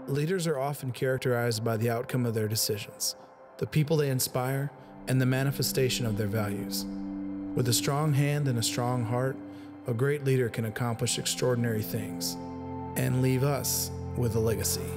Leaders are often characterized by the outcome of their decisions, the people they inspire, and the manifestation of their values. With a strong hand and a strong heart, a great leader can accomplish extraordinary things and leave us with a legacy.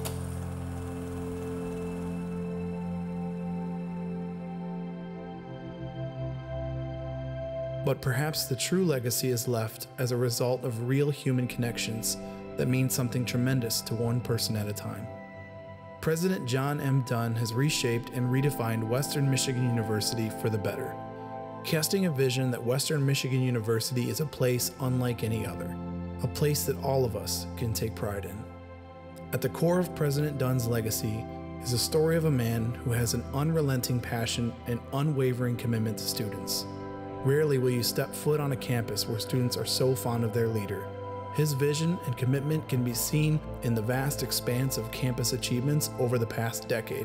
But perhaps the true legacy is left as a result of real human connections that mean something tremendous to one person at a time. President John M. Dunn has reshaped and redefined Western Michigan University for the better, casting a vision that Western Michigan University is a place unlike any other, a place that all of us can take pride in. At the core of President Dunn's legacy is a story of a man who has an unrelenting passion and unwavering commitment to students. Rarely will you step foot on a campus where students are so fond of their leader. His vision and commitment can be seen in the vast expanse of campus achievements over the past decade.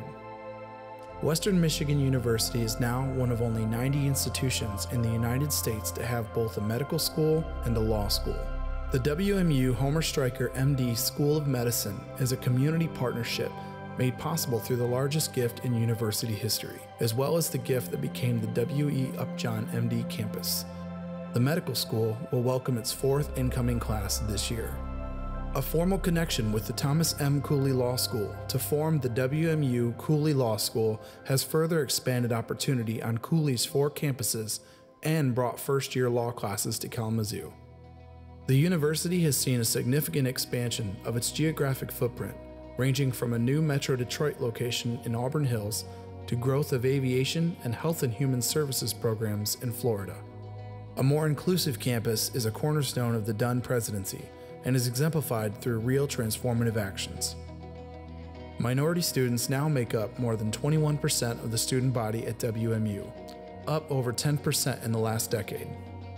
Western Michigan University is now one of only 90 institutions in the United States to have both a medical school and a law school. The WMU Homer Stryker MD School of Medicine is a community partnership made possible through the largest gift in university history, as well as the gift that became the W.E. Upjohn MD campus. The medical school will welcome its 4th incoming class this year. A formal connection with the Thomas M. Cooley Law School to form the WMU Cooley Law School has further expanded opportunity on Cooley's 4 campuses and brought first-year law classes to Kalamazoo. The university has seen a significant expansion of its geographic footprint, ranging from a new Metro Detroit location in Auburn Hills to growth of aviation and health and human services programs in Florida. A more inclusive campus is a cornerstone of the Dunn presidency and is exemplified through real transformative actions. Minority students now make up more than 21% of the student body at WMU, up over 10% in the last decade.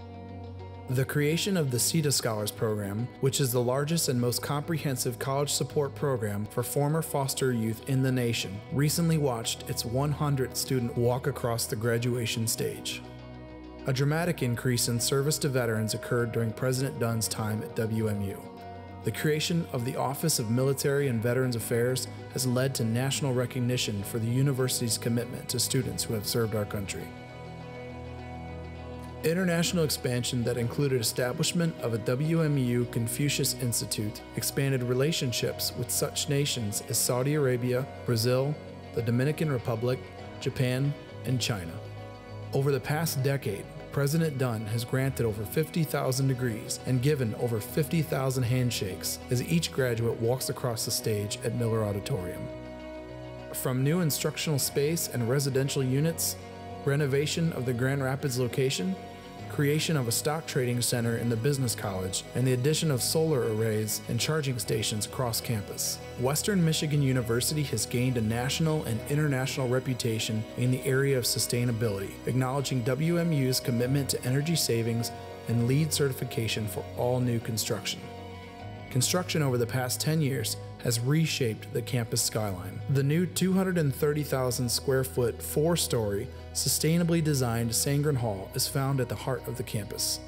The creation of the CETA Scholars Program, which is the largest and most comprehensive college support program for former foster youth in the nation, recently watched its 100th student walk across the graduation stage. A dramatic increase in service to veterans occurred during President Dunn's time at WMU. The creation of the Office of Military and Veterans Affairs has led to national recognition for the university's commitment to students who have served our country. International expansion that included establishment of a WMU Confucius Institute expanded relationships with such nations as Saudi Arabia, Brazil, the Dominican Republic, Japan, and China. Over the past decade, President Dunn has granted over 50,000 degrees and given over 50,000 handshakes as each graduate walks across the stage at Miller Auditorium. From new instructional space and residential units, renovation of the Grand Rapids location, creation of a stock trading center in the business college, and the addition of solar arrays and charging stations across campus, Western Michigan University has gained a national and international reputation in the area of sustainability, acknowledging WMU's commitment to energy savings and LEED certification for all new construction. Construction over the past 10 years has reshaped the campus skyline. The new 230,000 square foot, 4-story, sustainably designed Sangren Hall is found at the heart of the campus.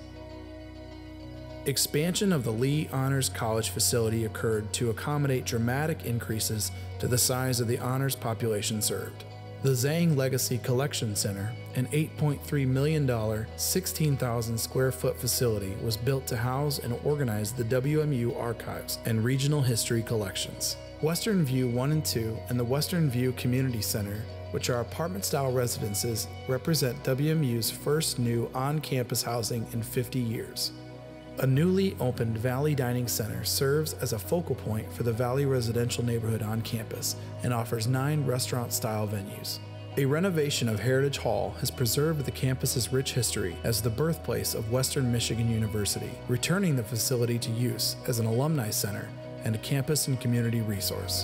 Expansion of the Lee Honors College facility occurred to accommodate dramatic increases to the size of the honors population served. The Zhang Legacy Collection Center, an $8.3 million, 16,000 square foot facility, was built to house and organize the WMU archives and regional history collections. Western View 1 and 2 and the Western View Community Center, which are apartment-style residences, represent WMU's first new on-campus housing in 50 years. A newly opened Valley Dining Center serves as a focal point for the Valley residential neighborhood on campus and offers 9 restaurant-style venues. A renovation of Heritage Hall has preserved the campus's rich history as the birthplace of Western Michigan University, returning the facility to use as an alumni center and a campus and community resource.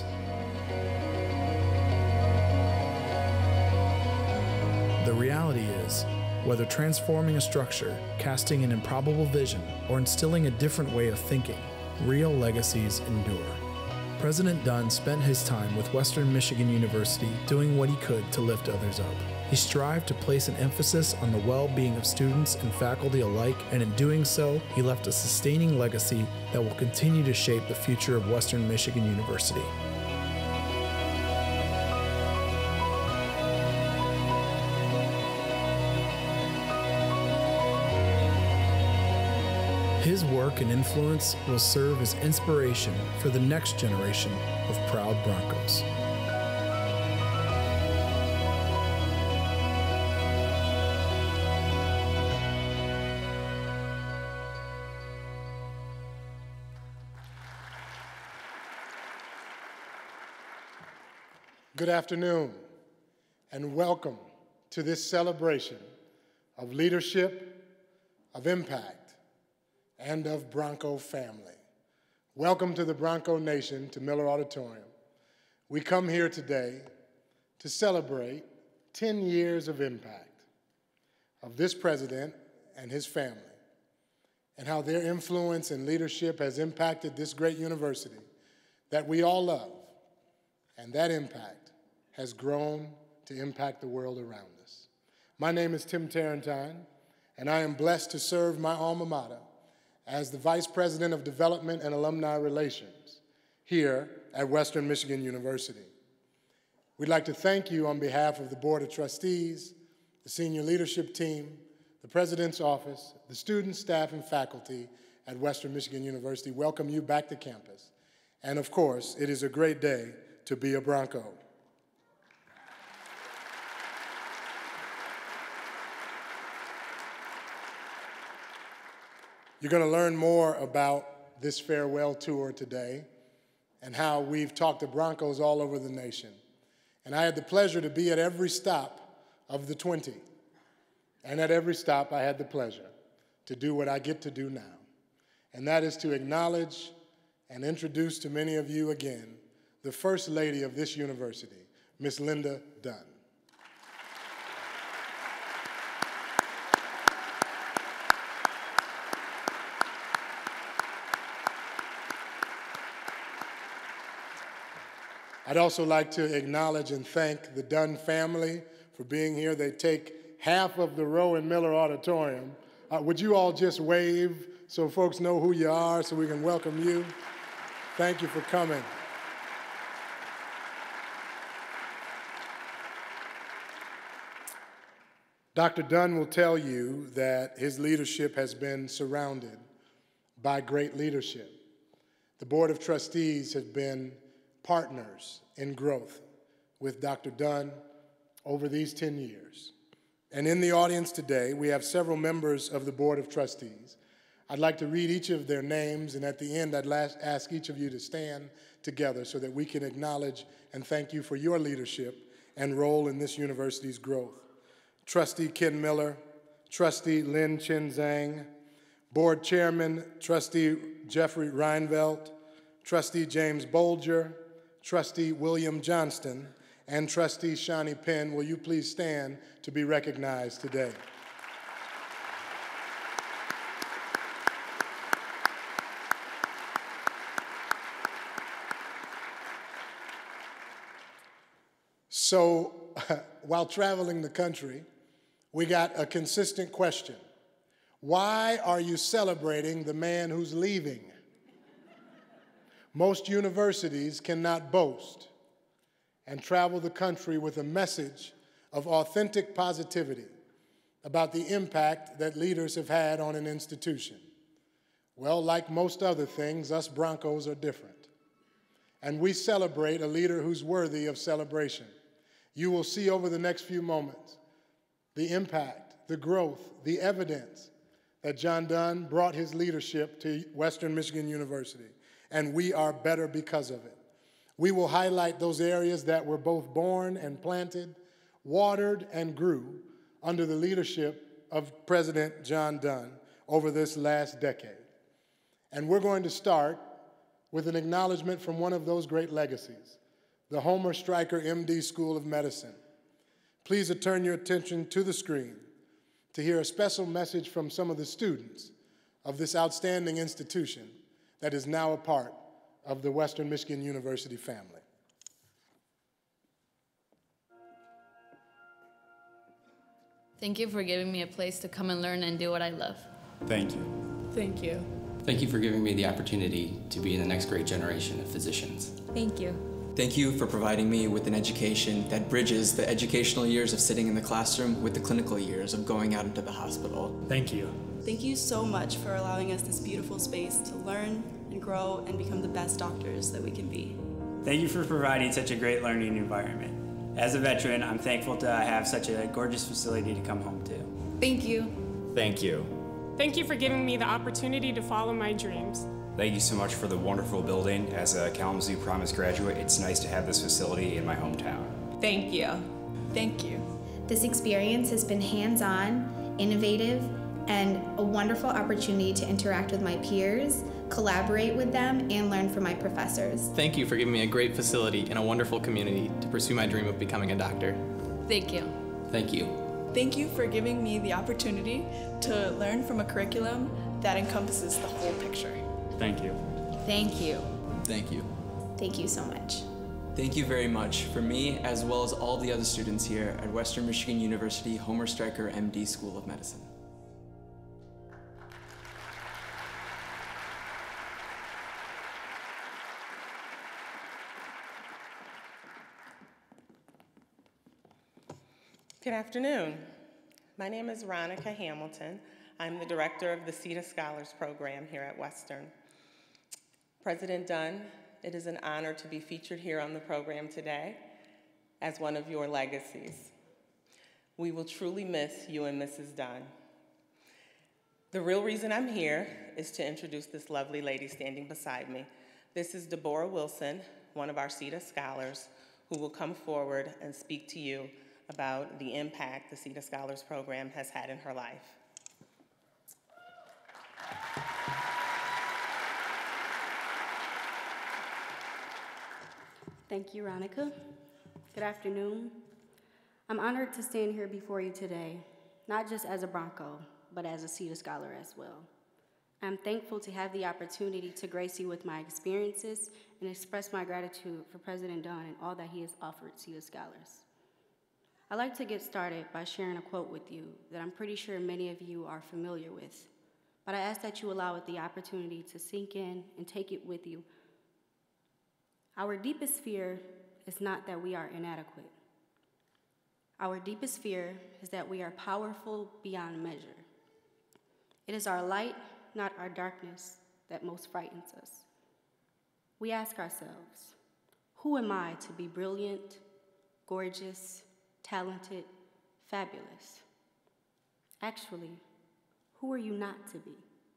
The reality is, whether transforming a structure, casting an improbable vision, or instilling a different way of thinking, real legacies endure. President Dunn spent his time with Western Michigan University doing what he could to lift others up. He strived to place an emphasis on the well-being of students and faculty alike, and in doing so, he left a sustaining legacy that will continue to shape the future of Western Michigan University. his work and influence will serve as inspiration for the next generation of proud Broncos. Good afternoon, and welcome to this celebration of leadership, of impact, and of Bronco family. Welcome to the Bronco Nation, to Miller Auditorium. We come here today to celebrate 10 years of impact of this president and his family, and how their influence and leadership has impacted this great university that we all love, and that impact has grown to impact the world around us. My name is Tim Tarentine, and I am blessed to serve my alma mater as the Vice President of Development and Alumni Relations here at Western Michigan University. We'd like to thank you on behalf of the Board of Trustees, the senior leadership team, the President's Office, the students, staff, and faculty at Western Michigan University. Welcome you back to campus. And of course, it is a great day to be a Bronco. You're going to learn more about this farewell tour today and how we've talked to Broncos all over the nation. And I had the pleasure to be at every stop of the 20. And at every stop, I had the pleasure to do what I get to do now. And that is to acknowledge and introduce to many of you again the First Lady of this university, Miss Linda Dunn. I'd also like to acknowledge and thank the Dunn family for being here. They take half of the row in Miller Auditorium. Would you all just wave so folks know who you are so we can welcome you? Thank you for coming. Dr. Dunn will tell you that his leadership has been surrounded by great leadership. The Board of Trustees have been partners in growth with Dr. Dunn over these 10 years. And in the audience today, we have several members of the Board of Trustees. I'd like to read each of their names, and at the end, I'd ask each of you to stand together so that we can acknowledge and thank you for your leadership and role in this university's growth. Trustee Ken Miller, Trustee Lin Chin Zhang, Board Chairman, Trustee Jeffrey Reinvelt, Trustee James Bolger, Trustee William Johnston, and Trustee Shawnee Penn. Will you please stand to be recognized today? So, while traveling the country, we got a consistent question. Why are you celebrating the man who's leaving? Most universities cannot boast and travel the country with a message of authentic positivity about the impact that leaders have had on an institution. Well, like most other things, us Broncos are different. And we celebrate a leader who's worthy of celebration. You will see over the next few moments the impact, the growth, the evidence that John Dunn brought his leadership to Western Michigan University. And we are better because of it. We will highlight those areas that were both born and planted, watered and grew under the leadership of President John Dunn over this last decade. And we're going to start with an acknowledgement from one of those great legacies, the Homer Stryker MD School of Medicine. Please turn your attention to the screen to hear a special message from some of the students of this outstanding institution that is now a part of the Western Michigan University family. Thank you for giving me a place to come and learn and do what I love. Thank you. Thank you. Thank you for giving me the opportunity to be in the next great generation of physicians. Thank you. Thank you for providing me with an education that bridges the educational years of sitting in the classroom with the clinical years of going out into the hospital. Thank you. Thank you so much for allowing us this beautiful space to learn and grow and become the best doctors that we can be. Thank you for providing such a great learning environment. As a veteran, I'm thankful to have such a gorgeous facility to come home to. Thank you. Thank you. Thank you for giving me the opportunity to follow my dreams. Thank you so much for the wonderful building. As a Kalamazoo Promise graduate, it's nice to have this facility in my hometown. Thank you. Thank you. This experience has been hands-on, innovative, and a wonderful opportunity to interact with my peers, collaborate with them, and learn from my professors. Thank you for giving me a great facility and a wonderful community to pursue my dream of becoming a doctor. Thank you. Thank you. Thank you for giving me the opportunity to learn from a curriculum that encompasses the whole picture. Thank you. Thank you. Thank you. Thank you so much. Thank you very much for me, as well as all the other students here at Western Michigan University Homer Stryker MD School of Medicine. Good afternoon. My name is Ronica Hamilton. I'm the director of the CETA Scholars Program here at Western. President Dunn, it is an honor to be featured here on the program today as one of your legacies. We will truly miss you and Mrs. Dunn. The real reason I'm here is to introduce this lovely lady standing beside me. This is Deborah Wilson, one of our CETA scholars, who will come forward and speak to you about the impact the CETA Scholars Program has had in her life. Thank you, Ronica. Good afternoon. I'm honored to stand here before you today, not just as a Bronco, but as a CETA scholar as well. I'm thankful to have the opportunity to grace you with my experiences and express my gratitude for President Dunn and all that he has offered CETA scholars. I'd like to get started by sharing a quote with you that I'm pretty sure many of you are familiar with, but I ask that you allow it the opportunity to sink in and take it with you. Our deepest fear is not that we are inadequate. Our deepest fear is that we are powerful beyond measure. It is our light, not our darkness, that most frightens us. We ask ourselves, who am I to be brilliant, gorgeous, talented, fabulous? Actually, who are you not to be?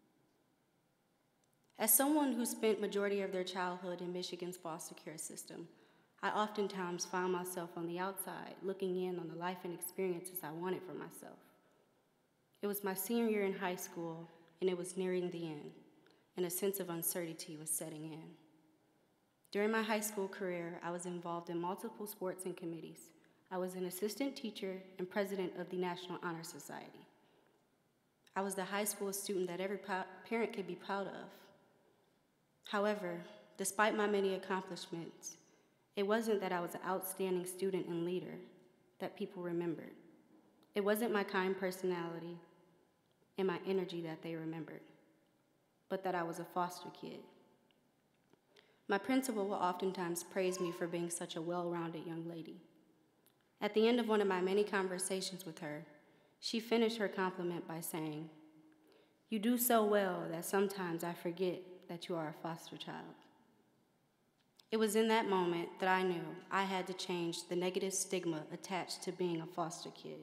As someone who spent majority of their childhood in Michigan's foster care system, I oftentimes found myself on the outside looking in on the life and experiences I wanted for myself. It was my senior year in high school, and it was nearing the end, and a sense of uncertainty was setting in. During my high school career, I was involved in multiple sports and committees. I was an assistant teacher and president of the National Honor Society. I was the high school student that every parent could be proud of. However, despite my many accomplishments, it wasn't that I was an outstanding student and leader that people remembered. It wasn't my kind personality and my energy that they remembered, but that I was a foster kid. My principal will oftentimes praise me for being such a well-rounded young lady. At the end of one of my many conversations with her, she finished her compliment by saying, "You do so well that sometimes I forget that you are a foster child." It was in that moment that I knew I had to change the negative stigma attached to being a foster kid.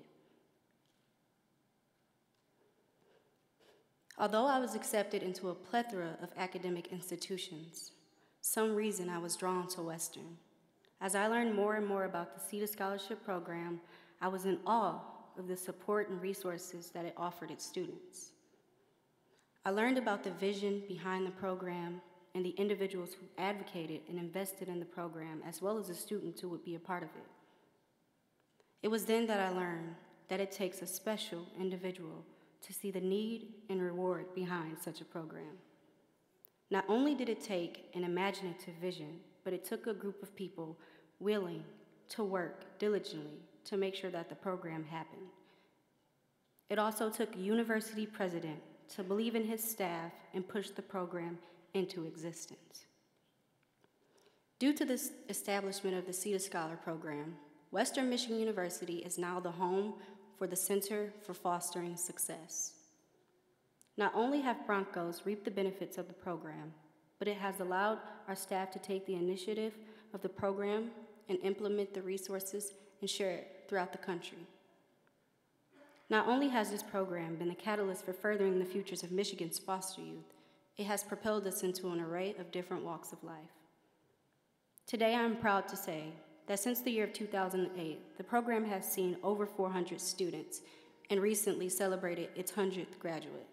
Although I was accepted into a plethora of academic institutions, some reason I was drawn to Western. As I learned more and more about the CETA Scholarship Program, I was in awe of the support and resources that it offered its students. I learned about the vision behind the program and the individuals who advocated and invested in the program, as well as the students who would be a part of it. It was then that I learned that it takes a special individual to see the need and reward behind such a program. Not only did it take an imaginative vision, but it took a group of people willing to work diligently to make sure that the program happened. It also took a university president to believe in his staff and push the program into existence. Due to the establishment of the SETA Scholar Program, Western Michigan University is now the home for the Center for Fostering Success. Not only have Broncos reaped the benefits of the program, but it has allowed our staff to take the initiative of the program and implement the resources and share it throughout the country. Not only has this program been the catalyst for furthering the futures of Michigan's foster youth, it has propelled us into an array of different walks of life. Today, I am proud to say that since the year of 2008, the program has seen over 400 students and recently celebrated its 100th graduate.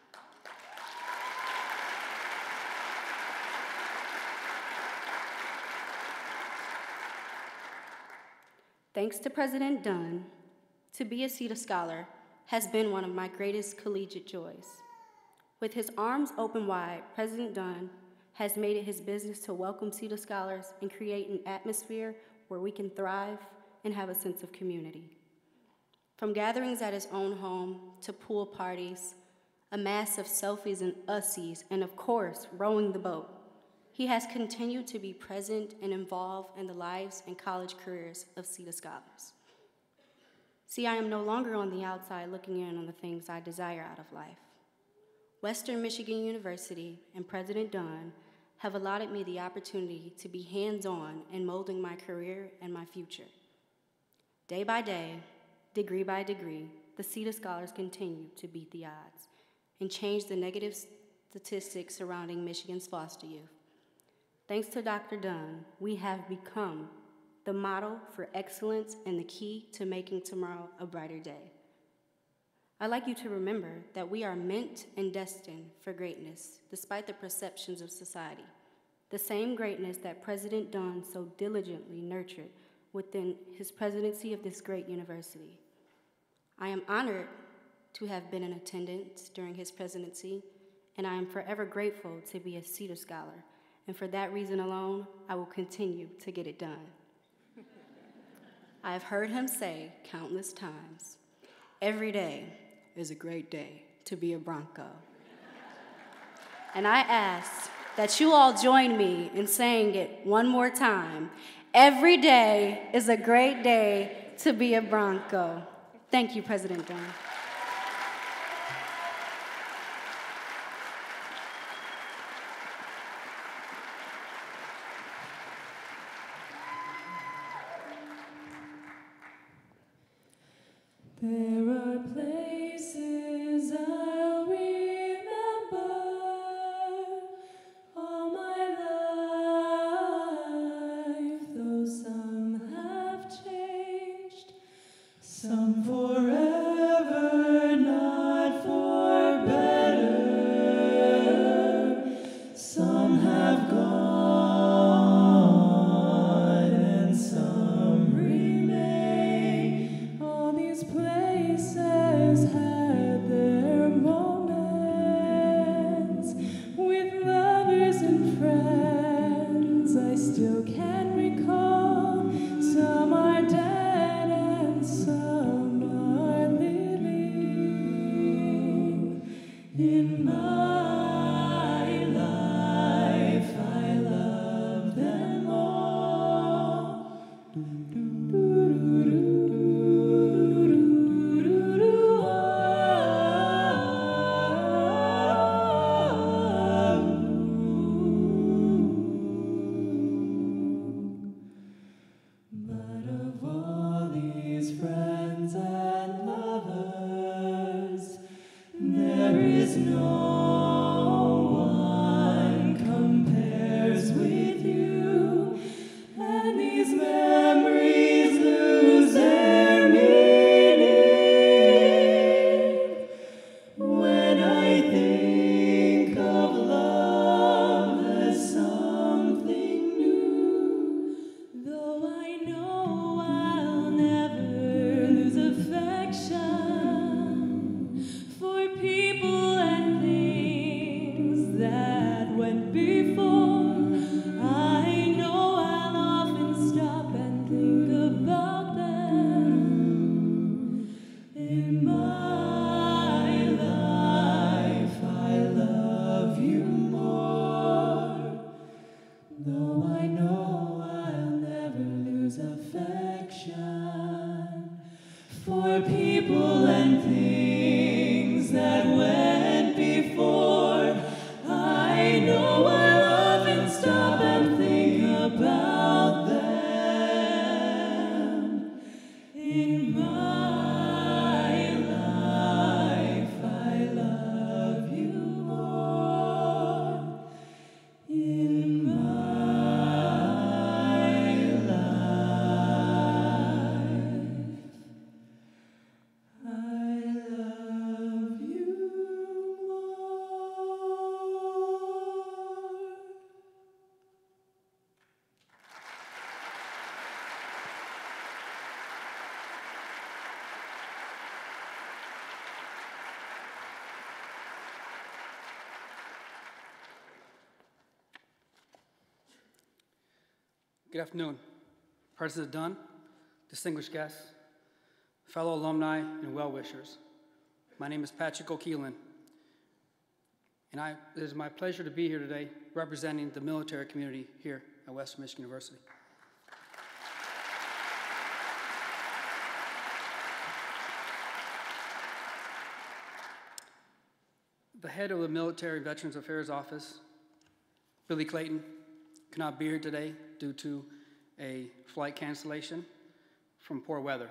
Thanks to President Dunn, to be a SETA Scholar has been one of my greatest collegiate joys. With his arms open wide, President Dunn has made it his business to welcome SETA Scholars and create an atmosphere where we can thrive and have a sense of community. From gatherings at his own home to pool parties, a mass of selfies and ussies, and of course, rowing the boat, he has continued to be present and involved in the lives and college careers of SETA Scholars. See, I am no longer on the outside looking in on the things I desire out of life. Western Michigan University and President Dunn have allotted me the opportunity to be hands-on in molding my career and my future. Day by day, degree by degree, the SETA Scholars continue to beat the odds and change the negative statistics surrounding Michigan's foster youth. Thanks to Dr. Dunn, we have become the model for excellence and the key to making tomorrow a brighter day. I'd like you to remember that we are meant and destined for greatness, despite the perceptions of society. The same greatness that President Dunn so diligently nurtured within his presidency of this great university. I am honored to have been in attendance during his presidency, and I am forever grateful to be a SETA Scholar. And for that reason alone, I will continue to get it done. I have heard him say countless times, every day is a great day to be a Bronco. And I ask that you all join me in saying it one more time. Every day is a great day to be a Bronco. Thank you, President Dunn. There are places I'll remember all my life, though some have changed, some forever, not for better, some have gone and some remain. All these places Good afternoon, President Dunn, distinguished guests, fellow alumni, and well-wishers. My name is Patrick O'Keelan, and it is my pleasure to be here today representing the military community here at Western Michigan University. The head of the Military Veterans Affairs Office, Billy Clayton, cannot be here today due to a flight cancellation from poor weather.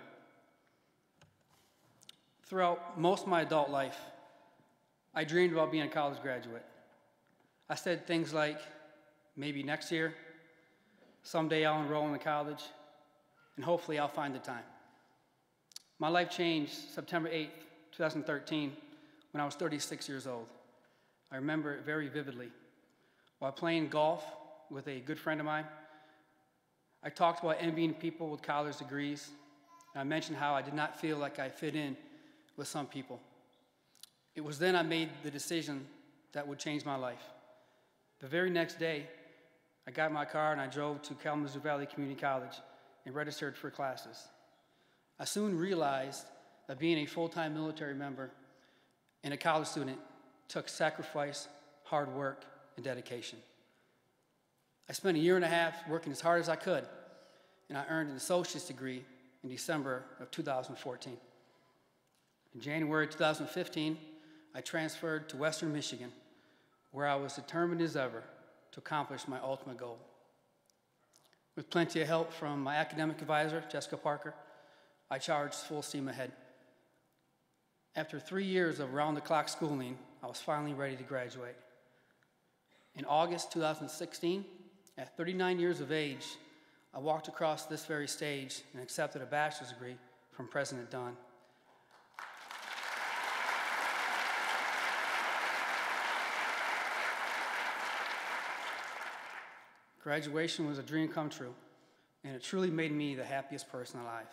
Throughout most of my adult life, I dreamed about being a college graduate. I said things like, maybe next year, someday I'll enroll in the college, and hopefully I'll find the time. My life changed September 8th, 2013, when I was 36 years old. I remember it very vividly. While playing golf with a good friend of mine, I talked about envying people with college degrees, and I mentioned how I did not feel like I fit in with some people. It was then I made the decision that would change my life. The very next day, I got in my car and I drove to Kalamazoo Valley Community College and registered for classes. I soon realized that being a full-time military member and a college student took sacrifice, hard work, and dedication. I spent a year and a half working as hard as I could, and I earned an associate's degree in December of 2014. In January 2015, I transferred to Western Michigan, where I was determined as ever to accomplish my ultimate goal. With plenty of help from my academic advisor, Jessica Parker, I charged full steam ahead. After 3 years of round-the-clock schooling, I was finally ready to graduate. In August 2016, at 39 years of age, I walked across this very stage and accepted a bachelor's degree from President Dunn. Graduation was a dream come true, and it truly made me the happiest person alive.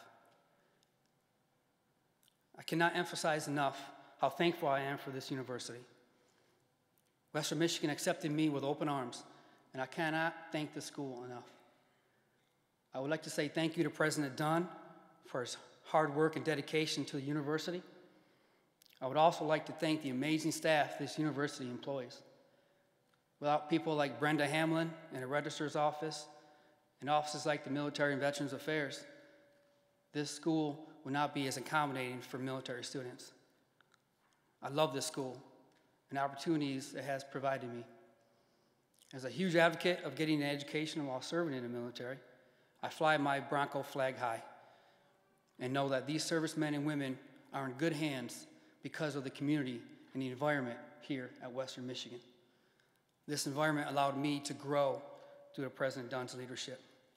I cannot emphasize enough how thankful I am for this university. Western Michigan accepted me with open arms, and I cannot thank the school enough. I would like to say thank you to President Dunn for his hard work and dedication to the university. I would also like to thank the amazing staff this university employs. Without people like Brenda Hamlin in the Registrar's Office and offices like the Military and Veterans Affairs, this school would not be as accommodating for military students. I love this school and the opportunities it has provided me. As a huge advocate of getting an education while serving in the military, I fly my Bronco flag high and know that these servicemen and women are in good hands because of the community and the environment here at Western Michigan. This environment allowed me to grow due to President Dunn's leadership.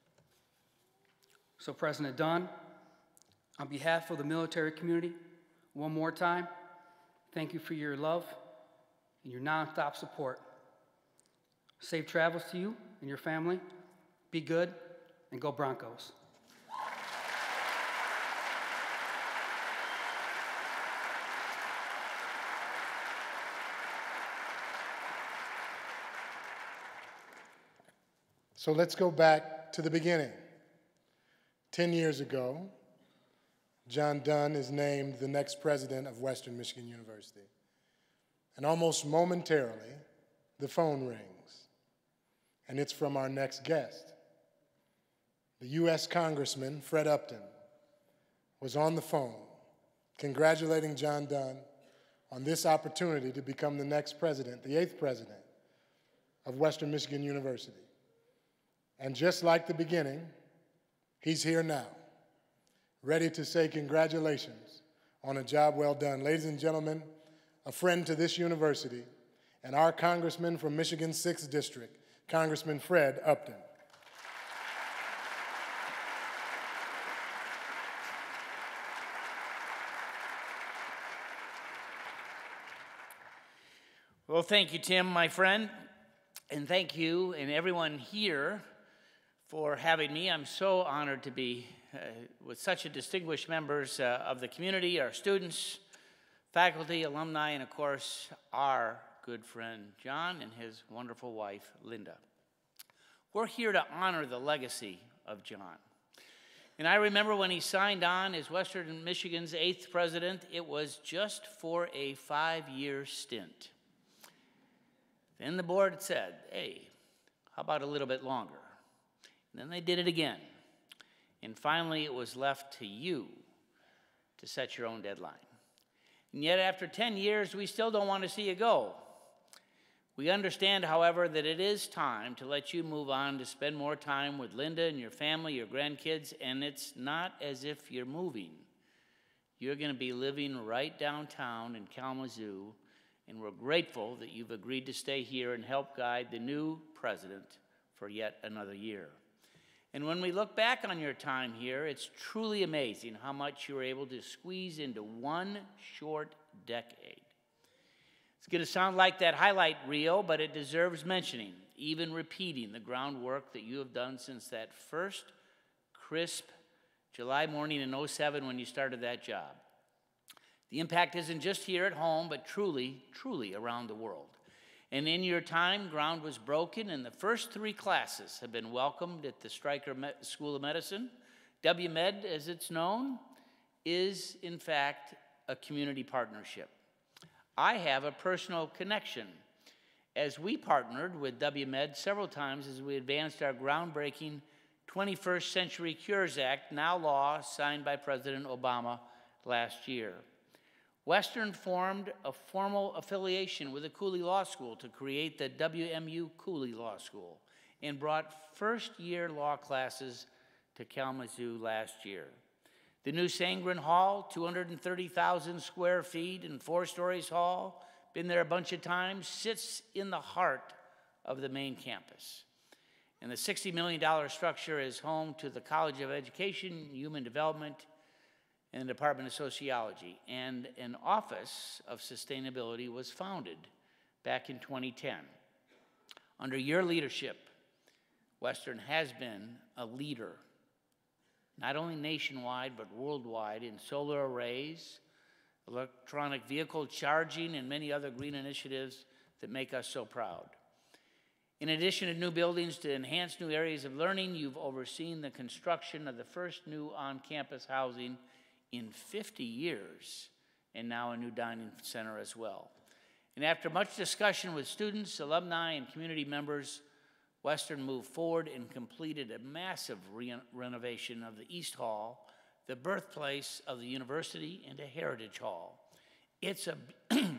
So President Dunn, on behalf of the military community, one more time, thank you for your love and your nonstop support. Safe travels to you and your family. Be good and go Broncos. So let's go back to the beginning. 10 years ago, John Dunn is named the next president of Western Michigan University. And almost momentarily, the phone rings. And it's from our next guest. The U.S. Congressman, Fred Upton, was on the phone congratulating John Dunn on this opportunity to become the next president, the 8th president of Western Michigan University. And just like the beginning, he's here now, ready to say congratulations on a job well done. Ladies and gentlemen, a friend to this university and our congressman from Michigan's 6th District, Congressman Fred Upton. Well, thank you, Tim, my friend, and thank you and everyone here for having me. I'm so honored to be with such a distinguished members of the community, our students, faculty, alumni, and of course, our good friend John and his wonderful wife, Linda. We're here to honor the legacy of John. And I remember when he signed on as Western Michigan's 8th president, it was just for a 5-year stint. Then the board said, hey, how about a little bit longer? And then they did it again. And finally, it was left to you to set your own deadline. And yet, after 10 years, we still don't want to see you go. We understand, however, that it is time to let you move on to spend more time with Linda and your family, your grandkids, and it's not as if you're moving. You're going to be living right downtown in Kalamazoo, and we're grateful that you've agreed to stay here and help guide the new president for yet another year. And when we look back on your time here, it's truly amazing how much you were able to squeeze into one short decade. It's going to sound like that highlight reel, but it deserves mentioning, even repeating the groundwork that you have done since that first crisp July morning in '07 when you started that job. The impact isn't just here at home, but truly, truly around the world. And in your time, ground was broken, and the first 3 classes have been welcomed at the Stryker School of Medicine. WMed, as it's known, is, in fact, a community partnership. I have a personal connection, as we partnered with WMed several times as we advanced our groundbreaking 21st Century Cures Act, now law, signed by President Obama last year. Western formed a formal affiliation with the Cooley Law School to create the WMU Cooley Law School and brought first-year law classes to Kalamazoo last year. The new Sangren Hall, 230,000 square feet and 4 stories tall, been there a bunch of times, sits in the heart of the main campus. And the $60 million structure is home to the College of Education, Human Development, and the Department of Sociology. And an Office of Sustainability was founded back in 2010. Under your leadership, Western has been a leader, not only nationwide, but worldwide, in solar arrays, electronic vehicle charging, and many other green initiatives that make us so proud. In addition to new buildings to enhance new areas of learning, you've overseen the construction of the first new on-campus housing in 50 years, and now a new dining center as well. And after much discussion with students, alumni, and community members, Western moved forward and completed a massive renovation of the East Hall, the birthplace of the university, and a heritage hall. It's a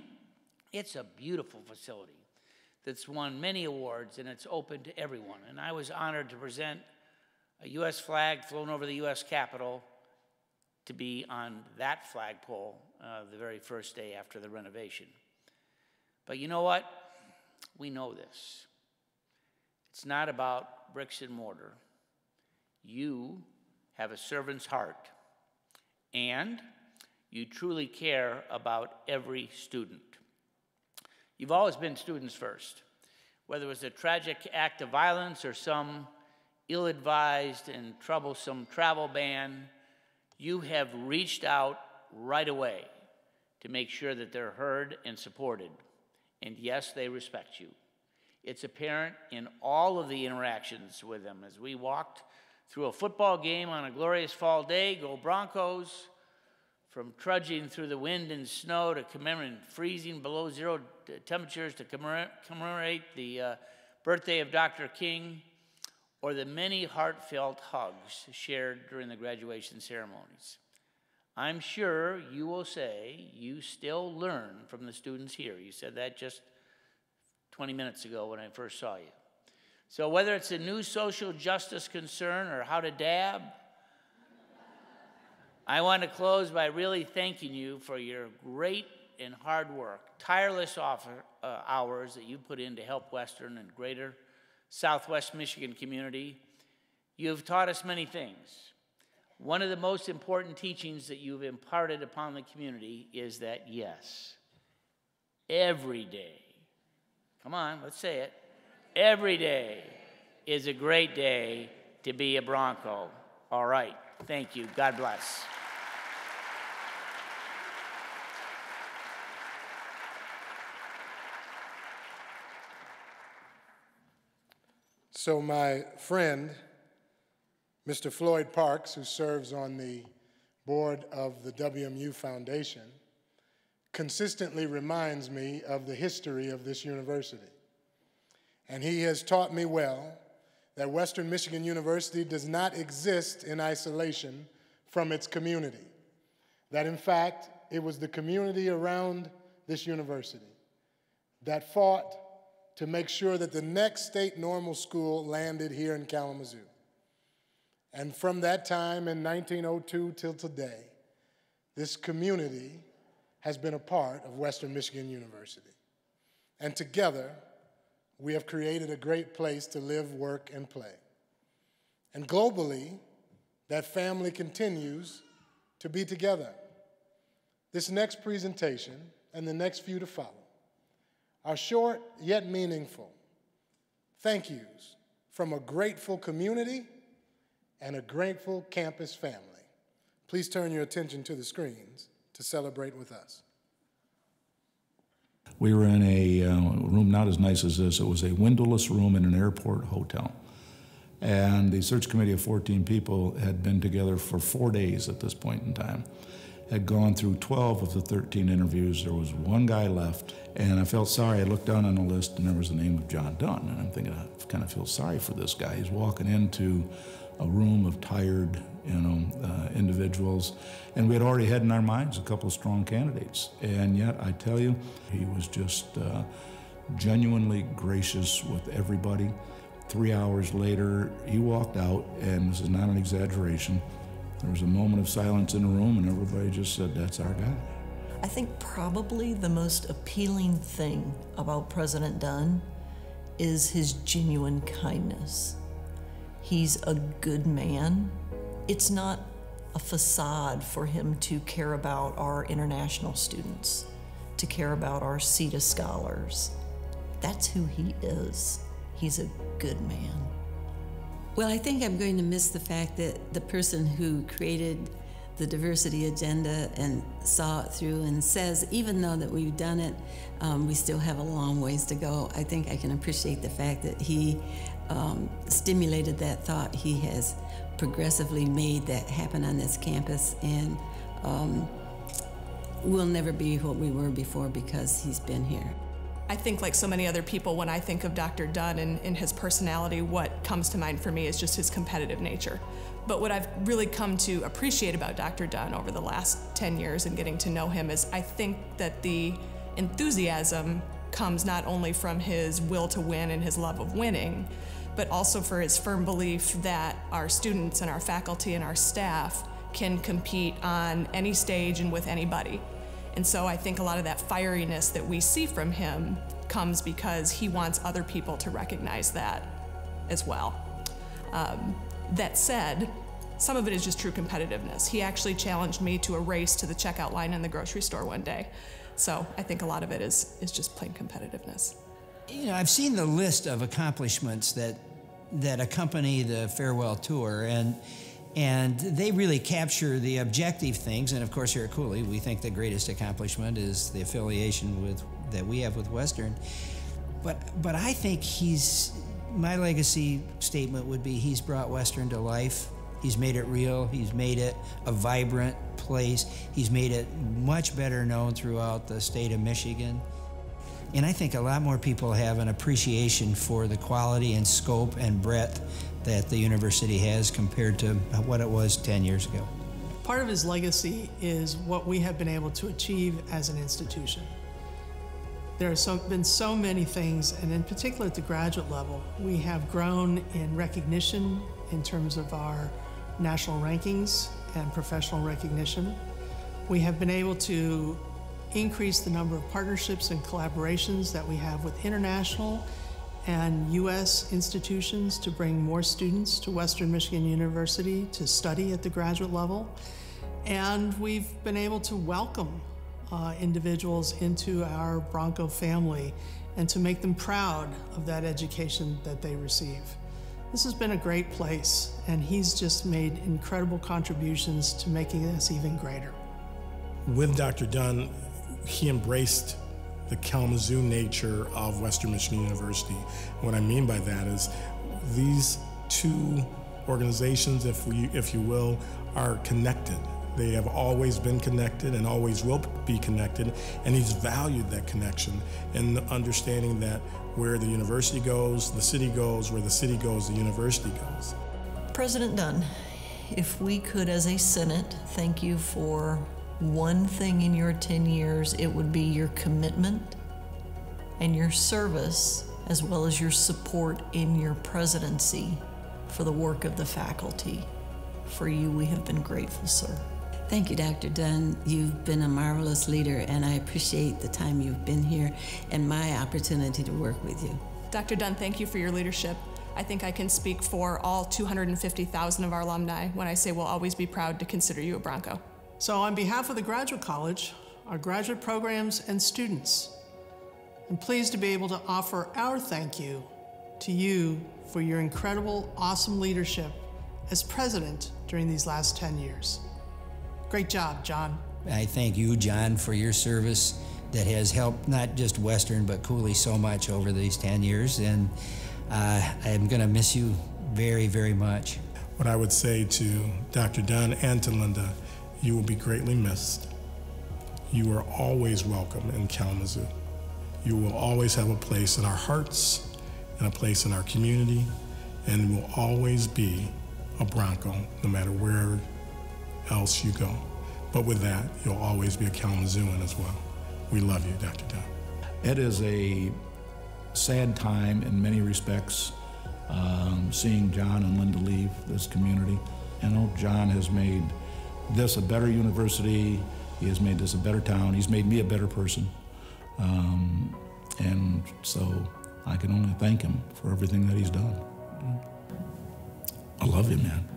beautiful facility that's won many awards, and it's open to everyone. And I was honored to present a U.S. flag flown over the U.S. Capitol to be on that flagpole the very first day after the renovation. But you know what? We know this. It's not about bricks and mortar. You have a servant's heart, and you truly care about every student. You've always been students first, whether it was a tragic act of violence or some ill-advised and troublesome travel ban. You have reached out right away to make sure that they're heard and supported. And yes, they respect you. It's apparent in all of the interactions with them. As we walked through a football game on a glorious fall day, go Broncos, from trudging through the wind and snow to commemorate freezing below 0 temperatures to commemorate the birthday of Dr. King, or the many heartfelt hugs shared during the graduation ceremonies. I'm sure you will say you still learn from the students here. You said that just 20 minutes ago when I first saw you. So whether it's a new social justice concern or how to dab, I want to close by really thanking you for your great and hard work, tireless hours that you put in to help Western and greater Southwest Michigan community. You've taught us many things. One of the most important teachings that you've imparted upon the community is that, yes, every day, come on, let's say it, every day is a great day to be a Bronco. All right, thank you. God bless. So my friend, Mr. Floyd Parks, who serves on the board of the WMU Foundation, consistently reminds me of the history of this university. And he has taught me well that Western Michigan University does not exist in isolation from its community. That in fact, it was the community around this university that fought to make sure that the next state normal school landed here in Kalamazoo. And from that time in 1902 till today, this community has been a part of Western Michigan University. And together, we have created a great place to live, work, and play. And globally, that family continues to be together. This next presentation and the next few to follow are short yet meaningful thank yous from a grateful community and a grateful campus family. Please turn your attention to the screens to celebrate with us. We were in a room not as nice as this. It was a windowless room in an airport hotel. And the search committee of 14 people had been together for 4 days at this point in time. Had gone through 12 of the 13 interviews. There was one guy left, and I felt sorry. I looked down on the list, and there was the name of John Dunn, and I'm thinking, I kind of feel sorry for this guy. He's walking into a room of tired, individuals, and we had already had in our minds a couple of strong candidates, and yet I tell you, he was just genuinely gracious with everybody. 3 hours later, he walked out, and this is not an exaggeration. There was a moment of silence in the room, and everybody just said, "That's our guy." I think probably the most appealing thing about President Dunn is his genuine kindness. He's a good man. It's not a facade for him to care about our international students, to care about our CETA scholars. That's who he is. He's a good man. Well, I think I'm going to miss the fact that the person who created the diversity agenda and saw it through and says, even though that we've done it, we still have a long ways to go. I think I can appreciate the fact that he stimulated that thought. He has progressively made that happen on this campus, and we'll never be what we were before because he's been here. I think like so many other people, when I think of Dr. Dunn and his personality, what comes to mind for me is just his competitive nature. But what I've really come to appreciate about Dr. Dunn over the last 10 years and getting to know him is I think that the enthusiasm comes not only from his will to win and his love of winning, but also for his firm belief that our students and our faculty and our staff can compete on any stage and with anybody. And so I think a lot of that fieriness that we see from him comes because he wants other people to recognize that as well. That said, some of it is just true competitiveness. He actually challenged me to a race to the checkout line in the grocery store one day. So I think a lot of it is just plain competitiveness. You know, I've seen the list of accomplishments that accompany the farewell tour, and they really capture the objective things. And of course, here at Cooley, we think the greatest accomplishment is the affiliation that we have with Western. But I think my legacy statement would be he's brought Western to life. He's made it real. He's made it a vibrant place. He's made it much better known throughout the state of Michigan. And I think a lot more people have an appreciation for the quality and scope and breadth that the university has compared to what it was 10 years ago. Part of his legacy is what we have been able to achieve as an institution. There have been so many things, and in particular at the graduate level, we have grown in recognition in terms of our national rankings and professional recognition. We have been able to increase the number of partnerships and collaborations that we have with international and U.S. institutions to bring more students to Western Michigan University to study at the graduate level. And we've been able to welcome individuals into our Bronco family and to make them proud of that education that they receive. This has been a great place, and he's just made incredible contributions to making us even greater. With Dr. Dunn, he embraced the Kalamazoo nature of Western Michigan University. What I mean by that is these two organizations, if you will, are connected. They have always been connected and always will be connected, and he's valued that connection and understanding that where the university goes, the city goes, where the city goes, the university goes. President Dunn, if we could, as a Senate, thank you for one thing in your 10 years, it would be your commitment and your service, as well as your support in your presidency for the work of the faculty. For you, we have been grateful, sir. Thank you, Dr. Dunn. You've been a marvelous leader, and I appreciate the time you've been here and my opportunity to work with you. Dr. Dunn, thank you for your leadership. I think I can speak for all 250,000 of our alumni when I say we'll always be proud to consider you a Bronco. So on behalf of the Graduate College, our graduate programs and students, I'm pleased to be able to offer our thank you to you for your incredible, awesome leadership as president during these last 10 years. Great job, John. I thank you, John, for your service that has helped not just Western, but Cooley so much over these 10 years, and I'm gonna miss you very, very much. What I would say to Dr. Dunn and to Linda, you will be greatly missed. You are always welcome in Kalamazoo. You will always have a place in our hearts and a place in our community, and will always be a Bronco, no matter where else you go. But with that, you'll always be a Kalamazooan as well. We love you, Dr. Dunn. It is a sad time in many respects, seeing John and Linda leave this community. I know John has made this a better university. He has made this a better town. He's made me a better person. And so I can only thank him for everything that he's done. I love you, man.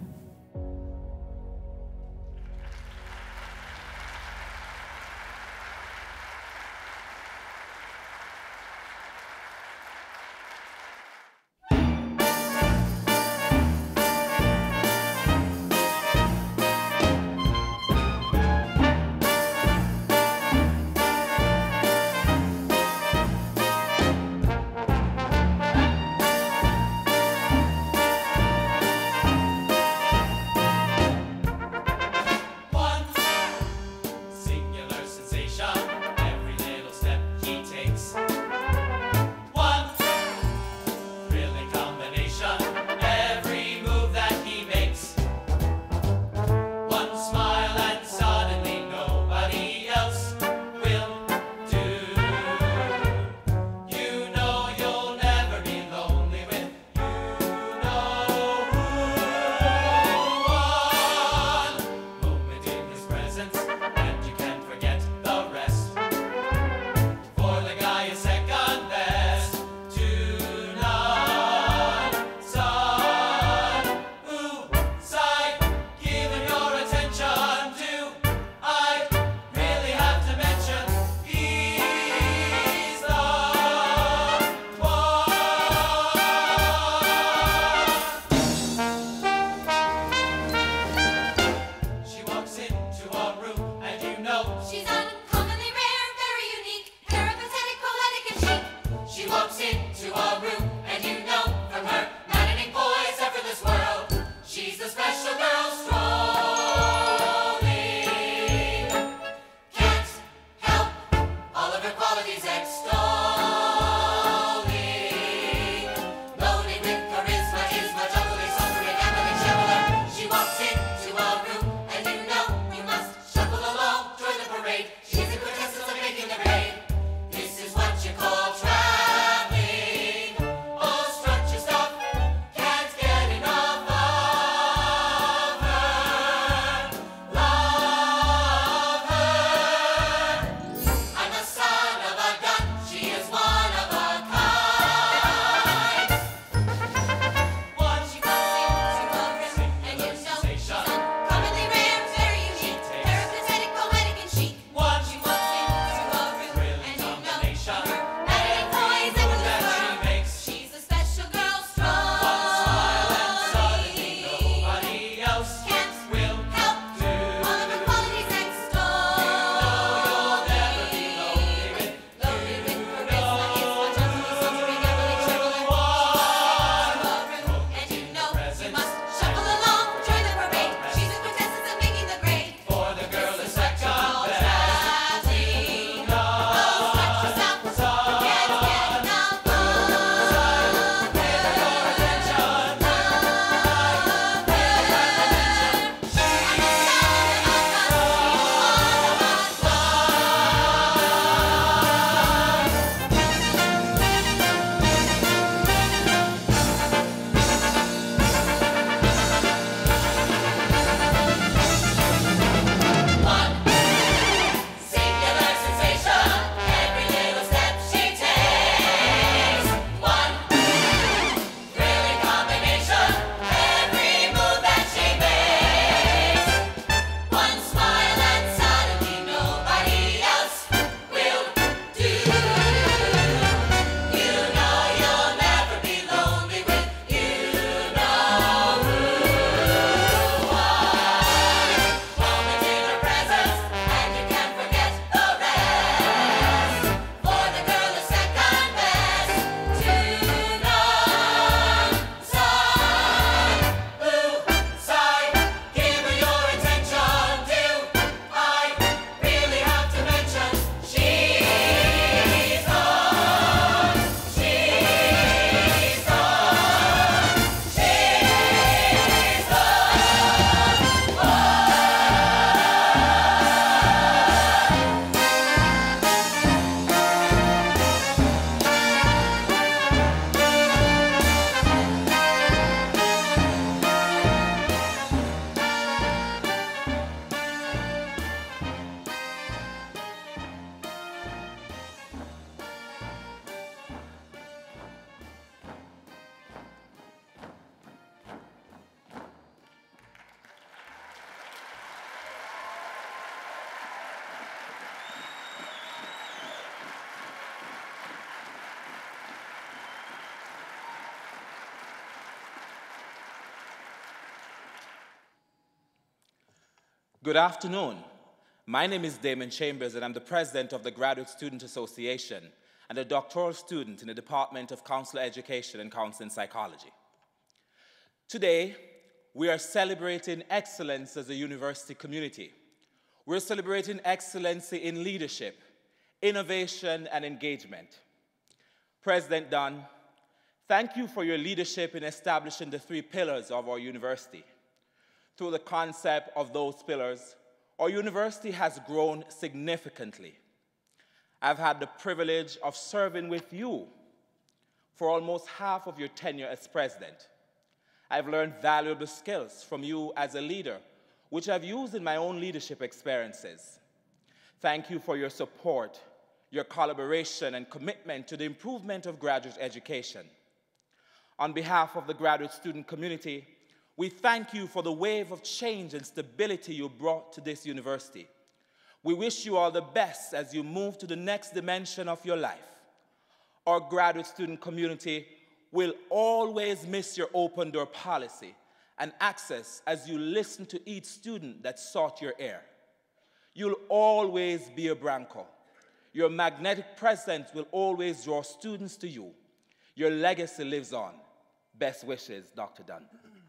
Good afternoon. My name is Damon Chambers, and I'm the president of the Graduate Student Association and a doctoral student in the Department of Counselor Education and Counseling Psychology. Today, we are celebrating excellence as a university community. We're celebrating excellence in leadership, innovation, and engagement. President Dunn, thank you for your leadership in establishing the 3 pillars of our university. Through the concept of those pillars, our university has grown significantly. I've had the privilege of serving with you for almost half of your tenure as president. I've learned valuable skills from you as a leader, which I've used in my own leadership experiences. Thank you for your support, your collaboration, and commitment to the improvement of graduate education. On behalf of the graduate student community, we thank you for the wave of change and stability you brought to this university. We wish you all the best as you move to the next dimension of your life. Our graduate student community will always miss your open door policy and access as you listen to each student that sought your ear. You'll always be a Branco. Your magnetic presence will always draw students to you. Your legacy lives on. Best wishes, Dr. Dunn.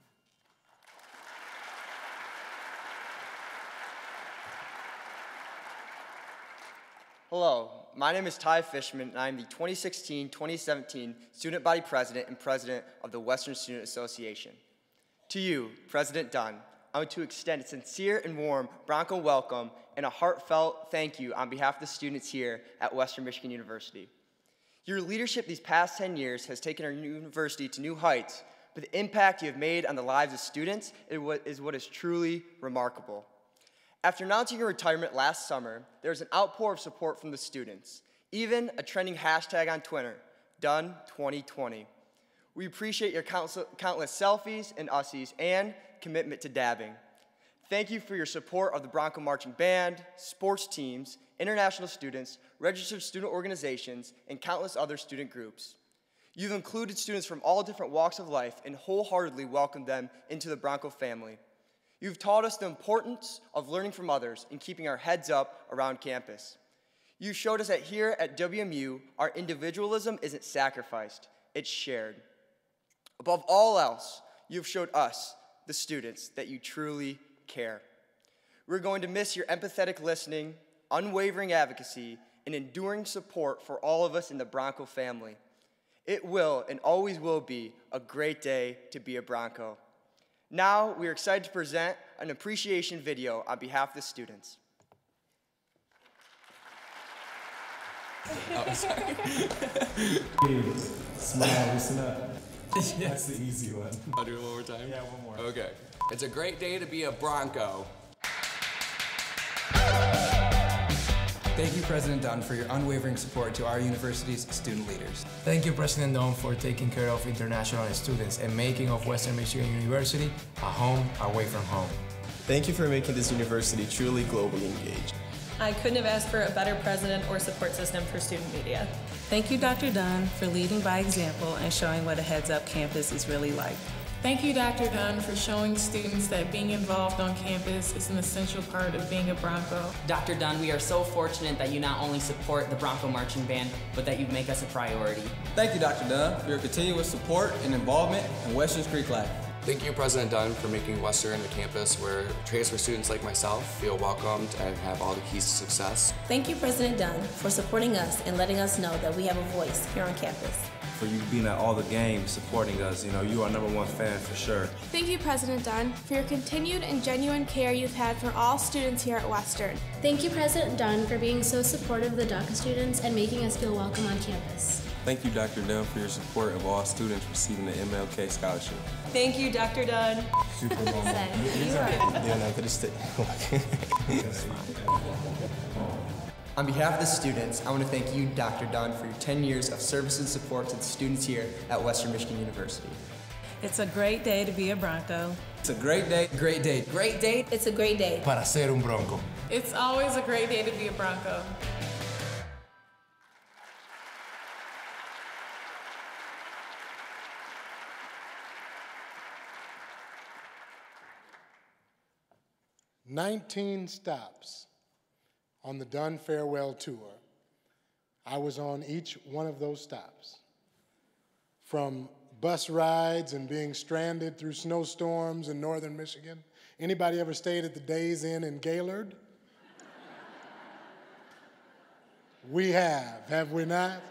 Hello, my name is Ty Fishman, and I am the 2016-2017 Student Body President and President of the Western Student Association. To you, President Dunn, I want to extend a sincere and warm Bronco welcome and a heartfelt thank you on behalf of the students here at Western Michigan University. Your leadership these past 10 years has taken our university to new heights, but the impact you have made on the lives of students is what is truly remarkable. After announcing your retirement last summer, there was an outpour of support from the students, even a trending hashtag on Twitter, Dunn2020. We appreciate your countless selfies and ussies and commitment to dabbing. Thank you for your support of the Bronco Marching Band, sports teams, international students, registered student organizations, and countless other student groups. You've included students from all different walks of life and wholeheartedly welcomed them into the Bronco family. You've taught us the importance of learning from others and keeping our heads up around campus. You showed us that here at WMU, our individualism isn't sacrificed, it's shared. Above all else, you've showed us, the students, that you truly care. We're going to miss your empathetic listening, unwavering advocacy, and enduring support for all of us in the Bronco family. It will and always will be a great day to be a Bronco. Now, we are excited to present an appreciation video on behalf of the students. Oh, sorry. Smile, listen up. Yes. That's the easy one. I'll do it one more time? Yeah, one more. Okay. It's a great day to be a Bronco. Thank you, President Dunn, for your unwavering support to our university's student leaders. Thank you, President Dunn, for taking care of international students and making of Western Michigan University a home away from home. Thank you for making this university truly globally engaged. I couldn't have asked for a better president or support system for student media. Thank you, Dr. Dunn, for leading by example and showing what a heads-up campus is really like. Thank you, Dr. Dunn, for showing students that being involved on campus is an essential part of being a Bronco. Dr. Dunn, we are so fortunate that you not only support the Bronco Marching Band, but that you make us a priority. Thank you, Dr. Dunn, for your continuous support and involvement in Western's Creek life. Thank you, President Dunn, for making Western a campus where transfer students like myself feel welcomed and have all the keys to success. Thank you, President Dunn, for supporting us and letting us know that we have a voice here on campus. For you being at all the games, supporting us. You know, you are #1 fan for sure. Thank you, President Dunn, for your continued and genuine care you've had for all students here at Western. Thank you, President Dunn, for being so supportive of the DACA students and making us feel welcome on campus. Thank you, Dr. Dunn, for your support of all students receiving the MLK Scholarship. Thank you, Dr. Dunn. Super Bowl. On behalf of the students, I want to thank you, Dr. Dunn, for your 10 years of service and support to the students here at Western Michigan University. It's a great day to be a Bronco. It's a great day. Great day. Great day. It's a great day. Para ser un Bronco. It's always a great day to be a Bronco. 19 stops on the Dunn Farewell Tour. I was on each one of those stops. From bus rides and being stranded through snowstorms in northern Michigan. Anybody ever stayed at the Days Inn in Gaylord? We have we not?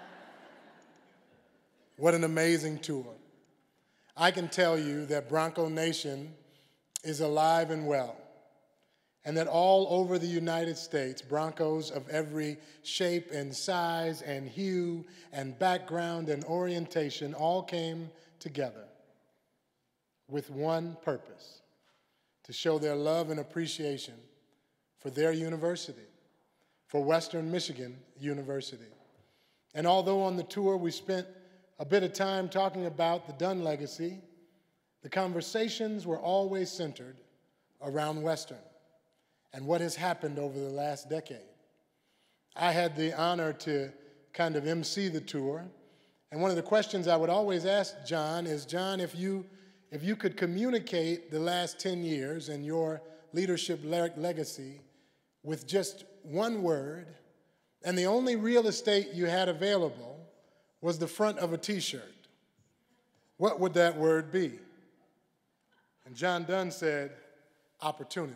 What an amazing tour. I can tell you that Bronco Nation is alive and well, and that all over the United States, Broncos of every shape and size and hue and background and orientation all came together with one purpose: to show their love and appreciation for their university, for Western Michigan University. And although on the tour we spent a bit of time talking about the Dunn legacy, the conversations were always centered around Western and what has happened over the last decade. I had the honor to kind of MC the tour, and one of the questions I would always ask John is, John, if you could communicate the last 10 years and your leadership legacy with just one word, and the only real estate you had available was the front of a t-shirt, what would that word be? And John Dunn said, opportunity.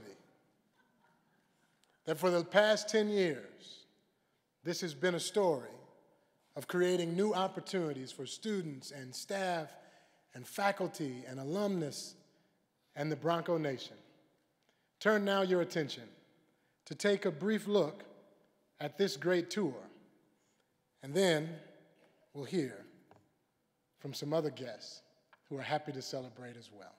That for the past 10 years, this has been a story of creating new opportunities for students and staff and faculty and alumnus and the Bronco Nation. Turn now your attention to take a brief look at this great tour, and then we'll hear from some other guests who are happy to celebrate as well.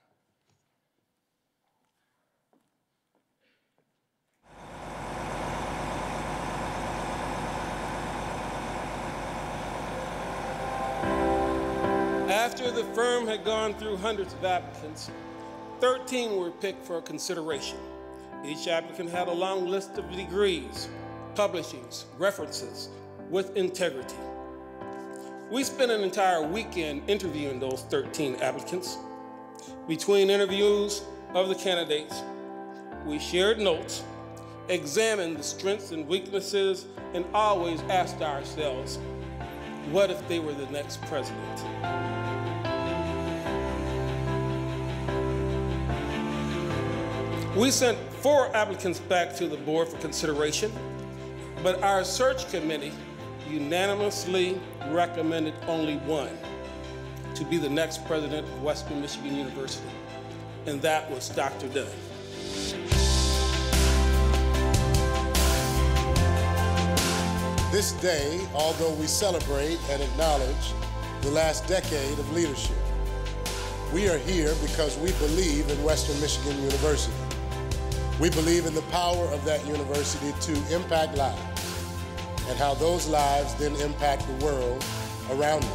After the firm had gone through hundreds of applicants, 13 were picked for consideration. Each applicant had a long list of degrees, publishings, references, with integrity. We spent an entire weekend interviewing those 13 applicants. Between interviews of the candidates, we shared notes, examined the strengths and weaknesses, and always asked ourselves, what if they were the next president? We sent 4 applicants back to the board for consideration, but our search committee unanimously recommended only one to be the next president of Western Michigan University, and that was Dr. Dunn. This day, although we celebrate and acknowledge the last decade of leadership, we are here because we believe in Western Michigan University. We believe in the power of that university to impact lives, and how those lives then impact the world around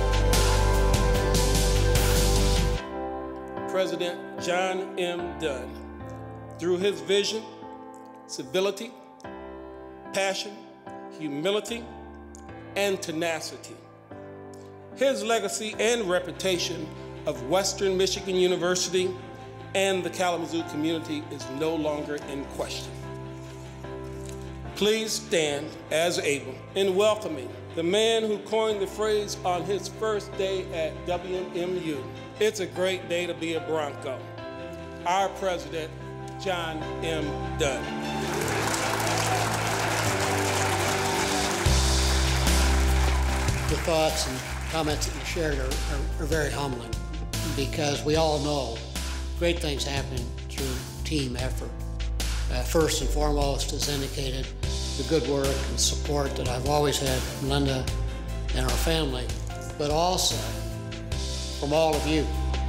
us. President John M. Dunn, through his vision, civility, passion, humility, and tenacity, his legacy and reputation of Western Michigan University and the Kalamazoo community is no longer in question. Please stand as able in welcoming the man who coined the phrase on his first day at WMU. It's a great day to be a Bronco. Our president, John M. Dunn. The thoughts and comments that you shared are very humbling, because we all know great things happen through team effort. First and foremost, as indicated, the good work and support that I've always had from Linda and our family, but also from all of you.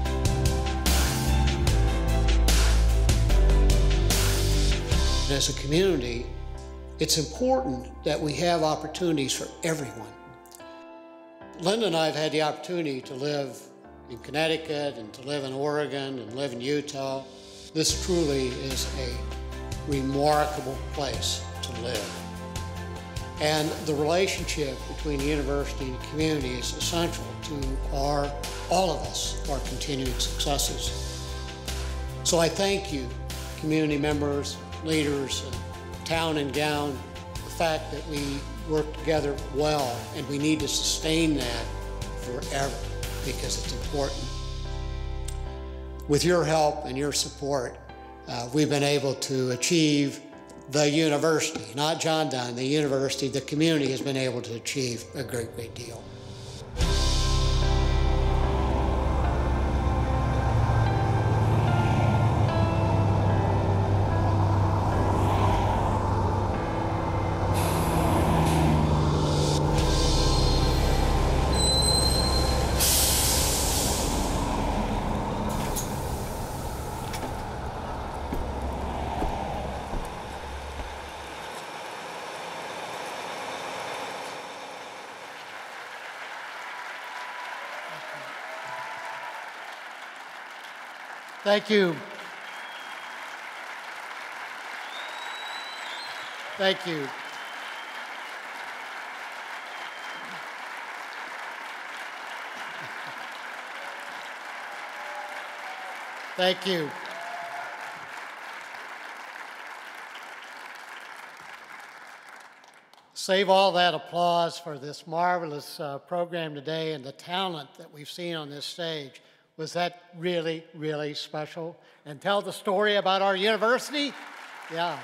And as a community, it's important that we have opportunities for everyone. Linda and I have had the opportunity to live in Connecticut and to live in Oregon and live in Utah. This truly is a remarkable place to live. And the relationship between the university and the community is essential to all of us, our continued successes. So I thank you, community members, leaders, town and gown, the fact that we work together well, and we need to sustain that forever because it's important. With your help and your support, we've been able to achieve the university, not John Dunn, the university, the community has been able to achieve a great deal. Thank you. Thank you. Thank you. Save all that applause for this marvelous program today and the talent that we've seen on this stage. Was that really special? And tell the story about our university? Yeah.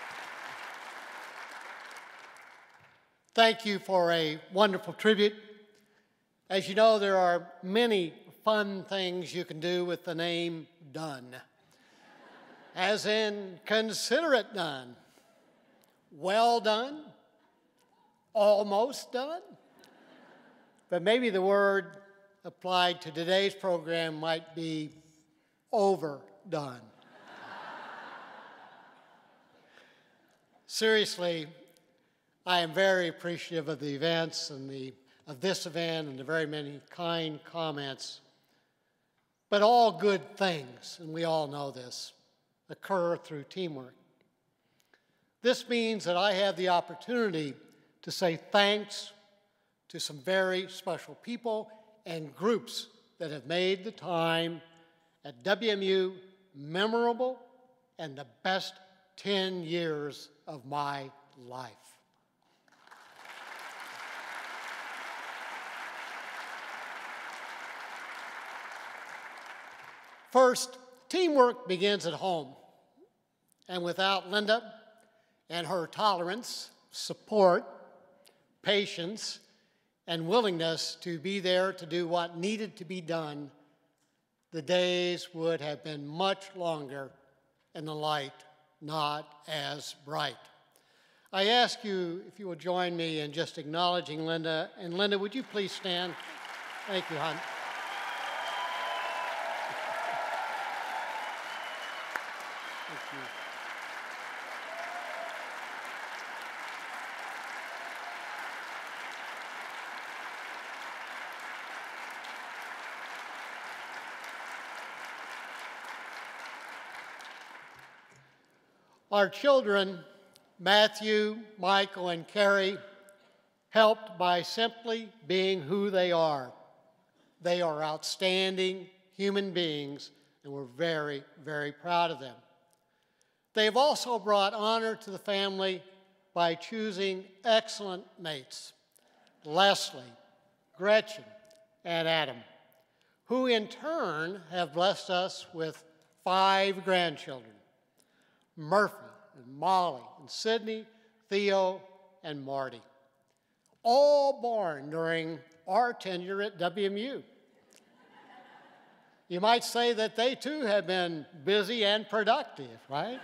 Thank you for a wonderful tribute. As you know, there are many fun things you can do with the name Dunn. As in, consider it done. Well done. Almost done. But maybe the word applied to today's program might be overdone. Seriously, I am very appreciative of the events and of this event and the very many kind comments. But all good things, and we all know this, occur through teamwork. This means that I have the opportunity to say thanks to some very special people and groups that have made the time at WMU memorable and the best 10 years of my life. First, teamwork begins at home. And without Linda and her tolerance, support, patience, and willingness to be there to do what needed to be done, the days would have been much longer and the light not as bright. I ask you if you will join me in just acknowledging Linda. And Linda, would you please stand? Thank you, hon. Thank you. Our children, Matthew, Michael, and Carrie, helped by simply being who they are. They are outstanding human beings, and we're very, very proud of them. They've also brought honor to the family by choosing excellent mates, Leslie, Gretchen, and Adam, who in turn have blessed us with 5 grandchildren, Murphy and Molly and Sydney, Theo and Marty, all born during our tenure at WMU. You might say that they too have been busy and productive, right?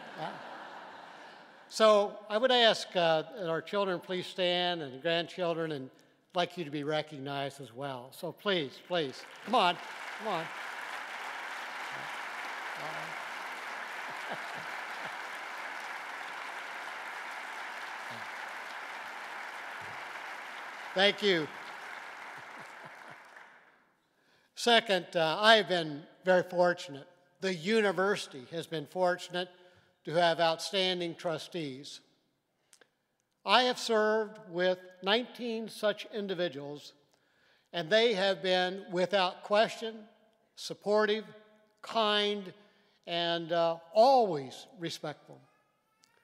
So I would ask that our children please stand, and the grandchildren, and I'd like you to be recognized as well. So please, please, come on, come on. Thank you. Second, I've been very fortunate. The university has been fortunate to have outstanding trustees. I have served with 19 such individuals, and they have been, without question, supportive, kind, and always respectful.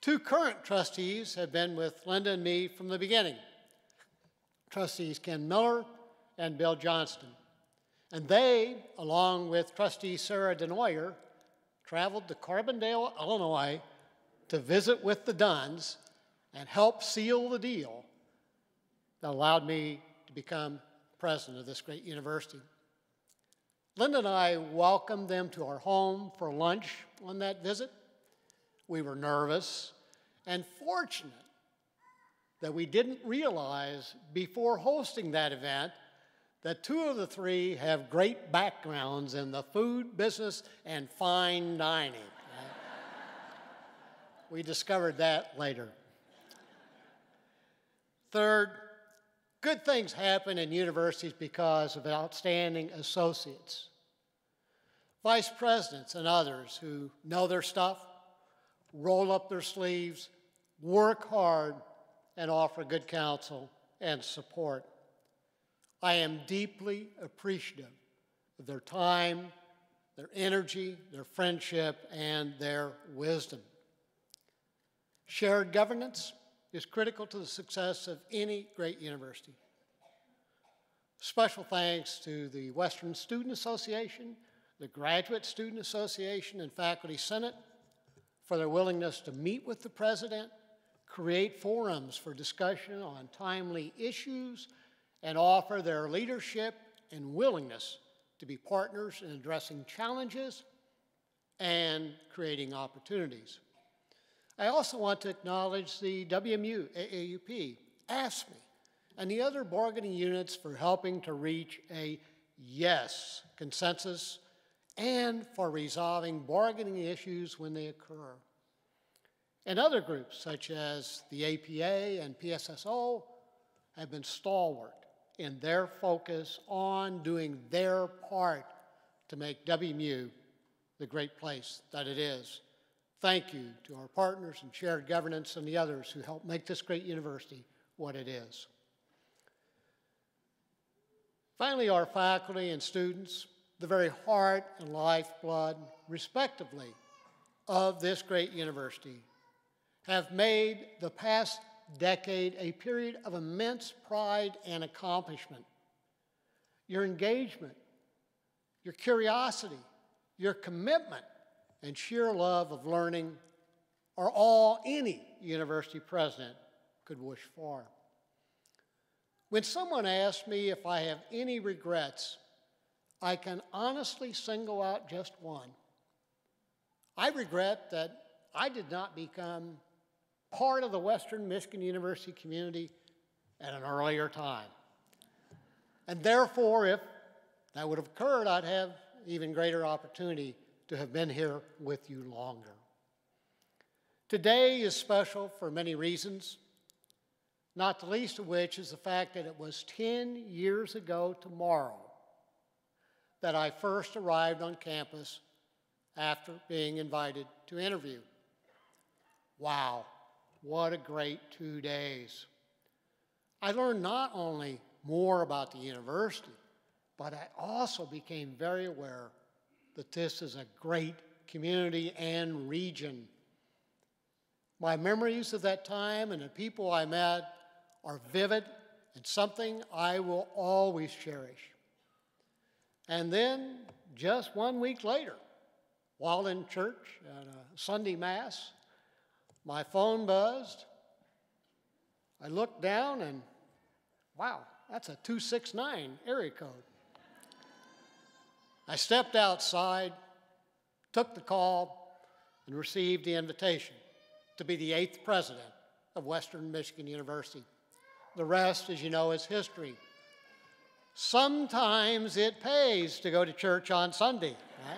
Two current trustees have been with Linda and me from the beginning. Trustees Ken Miller and Bill Johnston. And they, along with trustee Sarah Denoyer, traveled to Carbondale, Illinois to visit with the Dunns and help seal the deal that allowed me to become president of this great university. Linda and I welcomed them to our home for lunch on that visit. We were nervous and fortunate that we didn't realize before hosting that event that two of the three have great backgrounds in the food business and fine dining. We discovered that later. Third, good things happen in universities because of outstanding associates. Vice presidents and others who know their stuff, roll up their sleeves, work hard, and offer good counsel and support. I am deeply appreciative of their time, their energy, their friendship, and their wisdom. Shared governance is critical to the success of any great university. Special thanks to the Western Student Association, the Graduate Student Association, and Faculty Senate for their willingness to meet with the President, create forums for discussion on timely issues, and offer their leadership and willingness to be partners in addressing challenges and creating opportunities. I also want to acknowledge the WMU, AAUP, AFSCME, and the other bargaining units for helping to reach a yes consensus and for resolving bargaining issues when they occur. And other groups, such as the APA and PSSO, have been stalwart in their focus on doing their part to make WMU the great place that it is. Thank you to our partners in shared governance and the others who help make this great university what it is. Finally, our faculty and students, the very heart and lifeblood, respectively, of this great university, have made the past decade a period of immense pride and accomplishment. Your engagement, your curiosity, your commitment, and sheer love of learning are all any university president could wish for. When someone asks me if I have any regrets, I can honestly single out just one. I regret that I did not become part of the Western Michigan University community at an earlier time. And therefore, if that would have occurred, I'd have even greater opportunity to have been here with you longer. Today is special for many reasons, not the least of which is the fact that it was 10 years ago tomorrow that I first arrived on campus after being invited to interview. Wow, what a great 2 days. I learned not only more about the university, but I also became very aware that this is a great community and region. My memories of that time and the people I met are vivid and something I will always cherish. And then, just 1 week later, while in church at a Sunday Mass, my phone buzzed. I looked down and, wow, that's a 269 area code. I stepped outside, took the call, and received the invitation to be the 8th president of Western Michigan University. The rest, as you know, is history. Sometimes it pays to go to church on Sunday, right?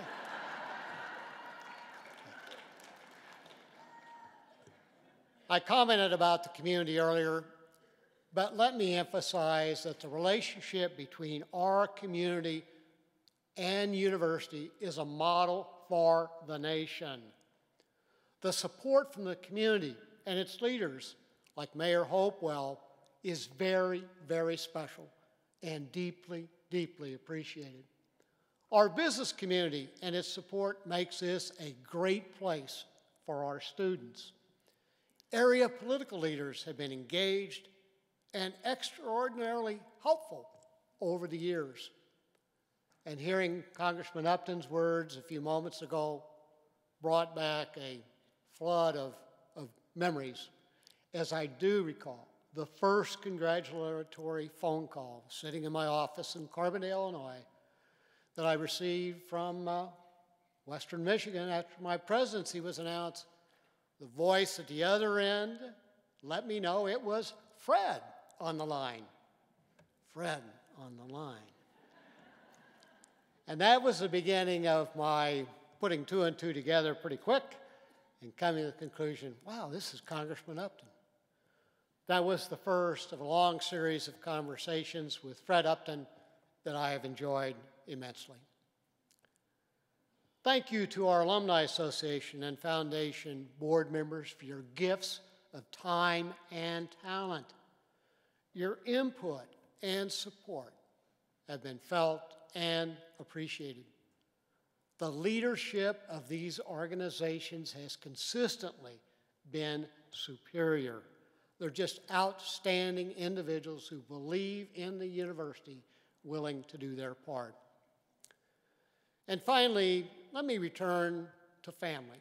I commented about the community earlier, but let me emphasize that the relationship between our community and university is a model for the nation. The support from the community and its leaders, like Mayor Hopewell, is very, very special and deeply, deeply appreciated. Our business community and its support makes this a great place for our students. Area political leaders have been engaged and extraordinarily helpful over the years. And hearing Congressman Upton's words a few moments ago brought back a flood of memories, as I do recall the first congratulatory phone call sitting in my office in Carbondale, Illinois, that I received from Western Michigan after my presidency was announced. The voice at the other end let me know it was Fred on the line. Fred on the line. And that was the beginning of my putting two and two together pretty quick and coming to the conclusion, wow, this is Congressman Upton. That was the first of a long series of conversations with Fred Upton that I have enjoyed immensely. Thank you to our Alumni Association and Foundation board members for your gifts of time and talent. Your input and support have been felt and appreciated. The leadership of these organizations has consistently been superior. They're just outstanding individuals who believe in the university, willing to do their part. And finally, let me return to family.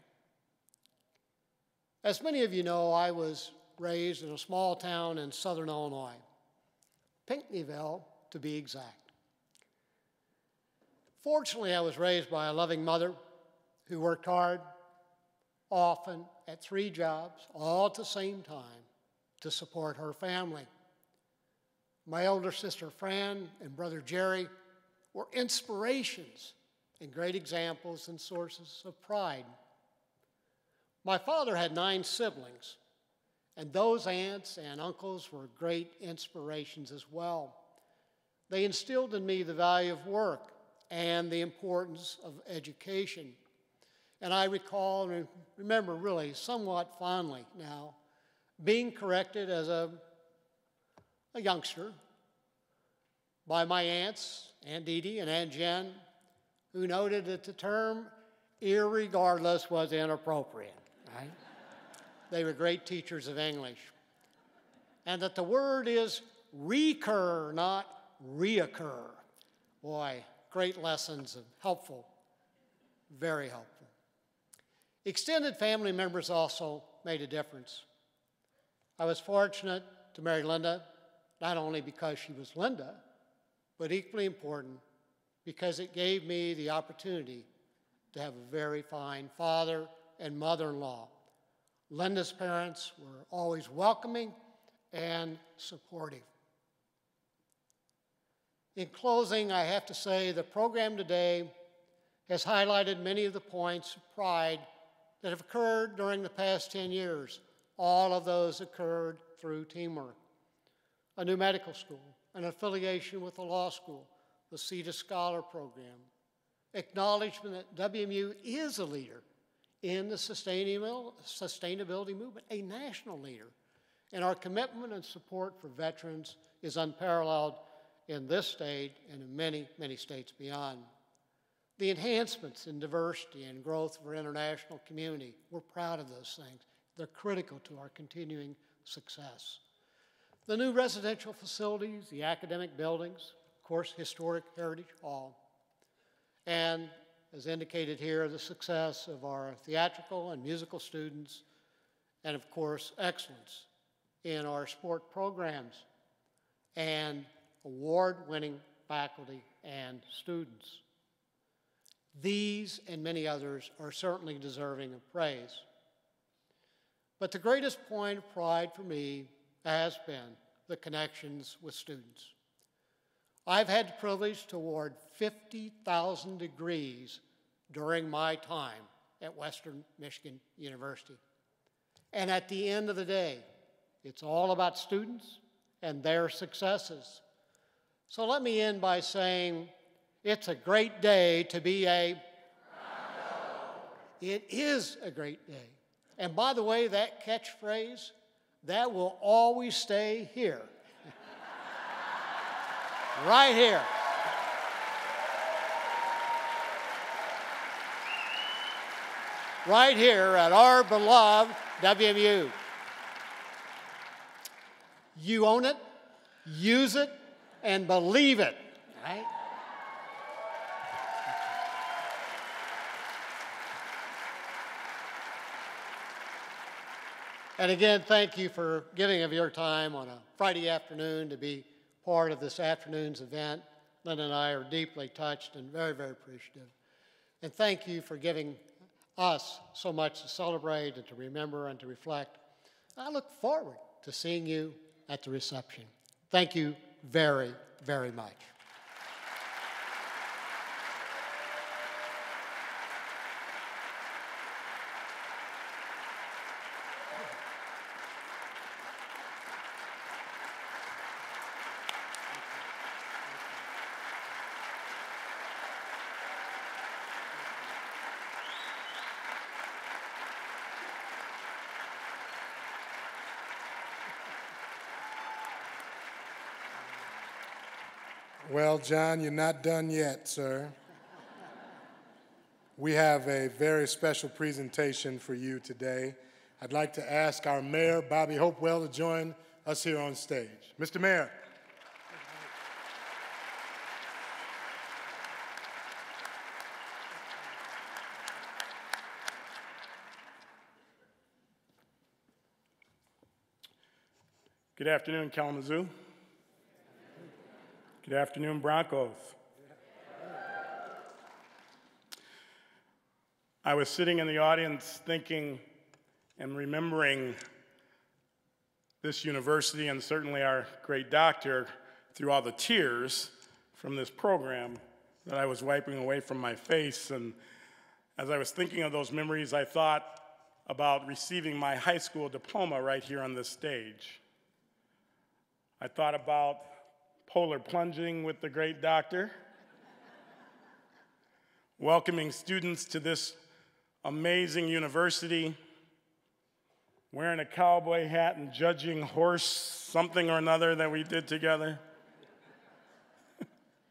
As many of you know, I was raised in a small town in southern Illinois, Pinckneyville to be exact. Fortunately, I was raised by a loving mother who worked hard, often at 3 jobs, all at the same time, to support her family. My older sister Fran and brother Jerry were inspirations and great examples and sources of pride. My father had 9 siblings, and those aunts and uncles were great inspirations as well. They instilled in me the value of work and the importance of education. And I recall and remember really somewhat fondly now being corrected as a youngster by my aunts, Aunt Dee Dee and Aunt Jen, who noted that the term irregardless was inappropriate, right? They were great teachers of English. And that the word is recur, not reoccur. Boy, great lessons of helpful, very helpful. Extended family members also made a difference. I was fortunate to marry Linda, not only because she was Linda, but equally important because it gave me the opportunity to have a very fine father and mother-in-law. Linda's parents were always welcoming and supportive. In closing, I have to say the program today has highlighted many of the points of pride that have occurred during the past 10 years. All of those occurred through teamwork. A new medical school, an affiliation with a law school, the CETA Scholar Program, acknowledgement that WMU is a leader in the sustainability movement, a national leader, and our commitment and support for veterans is unparalleled in this state and in many, many states beyond. The enhancements in diversity and growth of our international community, we're proud of those things. They're critical to our continuing success. The new residential facilities, the academic buildings, of course, historic Heritage Hall, and as indicated here, the success of our theatrical and musical students, and of course, excellence in our sport programs, and award-winning faculty and students. These and many others are certainly deserving of praise. But the greatest point of pride for me has been the connections with students. I've had the privilege to award 50,000 degrees during my time at Western Michigan University. And at the end of the day, it's all about students and their successes. So let me end by saying it's a great day to be a Bronco. It is a great day. And by the way, that catchphrase, that will always stay here. Right here. Right here at our beloved WMU. You own it, use it, and believe it, right? And again, thank you for giving of your time on a Friday afternoon to be part of this afternoon's event. Linda and I are deeply touched and very, very appreciative. And thank you for giving us so much to celebrate and to remember and to reflect. I look forward to seeing you at the reception. Thank you very, very much. Well, John, you're not done yet, sir. We have a very special presentation for you today. I'd like to ask our mayor, Bobby Hopewell, to join us here on stage. Mr. Mayor. Good afternoon, Kalamazoo. Good afternoon, Broncos. I was sitting in the audience thinking and remembering this university and certainly our great doctor through all the tears from this program that I was wiping away from my face. And as I was thinking of those memories, I thought about receiving my high school diploma right here on this stage. I thought about polar plunging with the great doctor, welcoming students to this amazing university, wearing a cowboy hat and judging horse something or another that we did together. A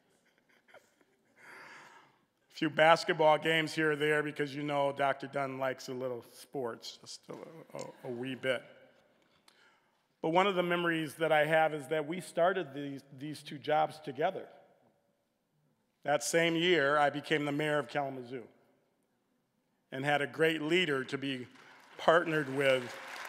few basketball games here or there because you know Dr. Dunn likes a little sports, just a wee bit. But one of the memories that I have is that we started these two jobs together. That same year, I became the mayor of Kalamazoo and had a great leader to be partnered with.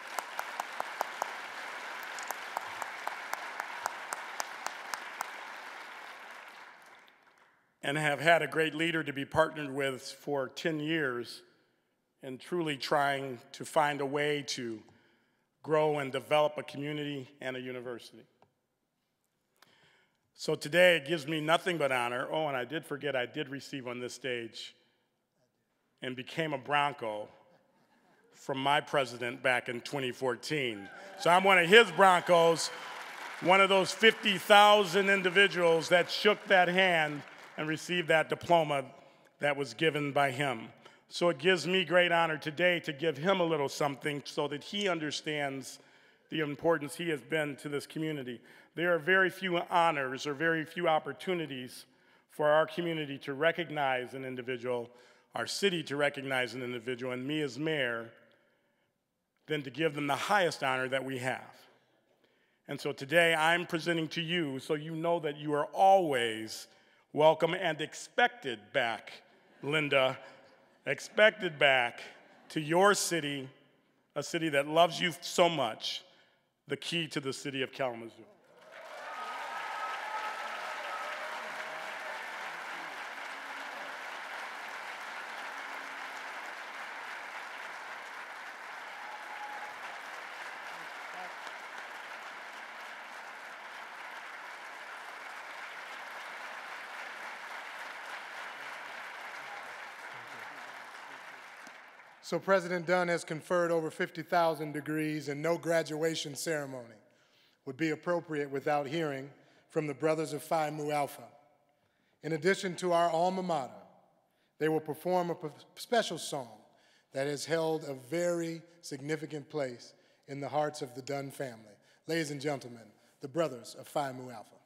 And have had a great leader to be partnered with for 10 years and truly trying to find a way to grow and develop a community and a university. So today it gives me nothing but honor. Oh, and I did forget I did receive on this stage and became a Bronco from my president back in 2014. So I'm one of his Broncos, one of those 50,000 individuals that shook that hand and received that diploma that was given by him. So it gives me great honor today to give him a little something so that he understands the importance he has been to this community. There are very few honors or very few opportunities for our community to recognize an individual, our city to recognize an individual, and me as mayor, than to give them the highest honor that we have. And so today I'm presenting to you so you know that you are always welcome and expected back, Linda, expected back to your city, a city that loves you so much, the key to the city of Kalamazoo. So President Dunn has conferred over 50,000 degrees, and no graduation ceremony would be appropriate without hearing from the Brothers of Phi Mu Alpha. In addition to our alma mater, they will perform a special song that has held a very significant place in the hearts of the Dunn family. Ladies and gentlemen, the Brothers of Phi Mu Alpha.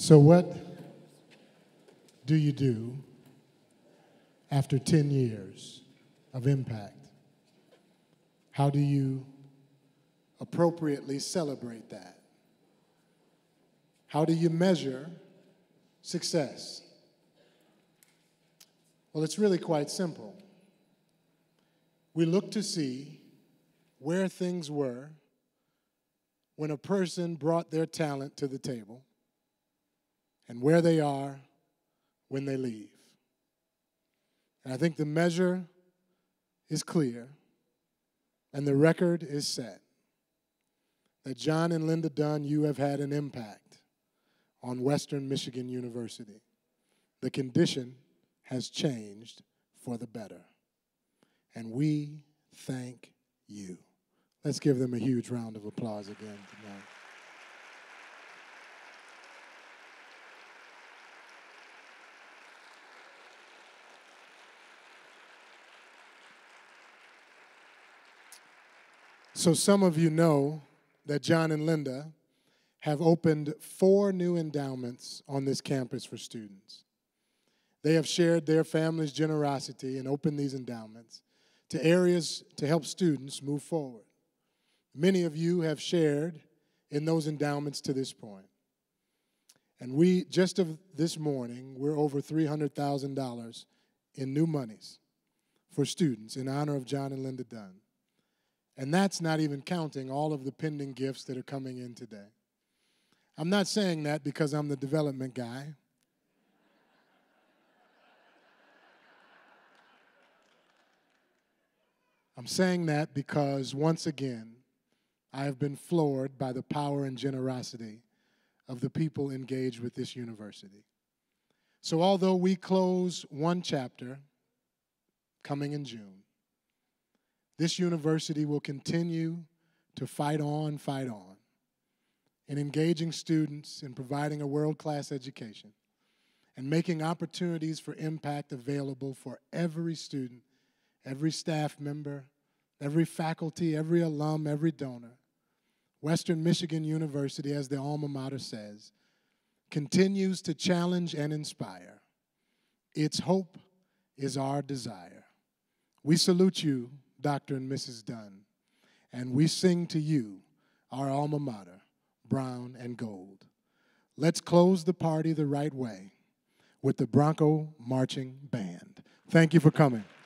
So what do you do after 10 years of impact? How do you appropriately celebrate that? How do you measure success? Well, it's really quite simple. We look to see where things were when a person brought their talent to the table and where they are when they leave. And I think the measure is clear and the record is set that John and Linda Dunn, you have had an impact on Western Michigan University. The condition has changed for the better. And we thank you. Let's give them a huge round of applause again tonight. So some of you know that John and Linda have opened 4 new endowments on this campus for students. They have shared their family's generosity and opened these endowments to areas to help students move forward. Many of you have shared in those endowments to this point. And we, just of this morning, we're over $300,000 in new monies for students in honor of John and Linda Dunn. And that's not even counting all of the pending gifts that are coming in today. I'm not saying that because I'm the development guy. I'm saying that because, once again, I have been floored by the power and generosity of the people engaged with this university. So although we close one chapter coming in June, this university will continue to fight on in engaging students in providing a world-class education and making opportunities for impact available for every student, every staff member, every faculty, every alum, every donor. Western Michigan University, as the alma mater says, continues to challenge and inspire. Its hope is our desire. We salute you, Dr. and Mrs. Dunn, and we sing to you, our alma mater, brown and gold. Let's close the party the right way with the Bronco Marching Band. Thank you for coming.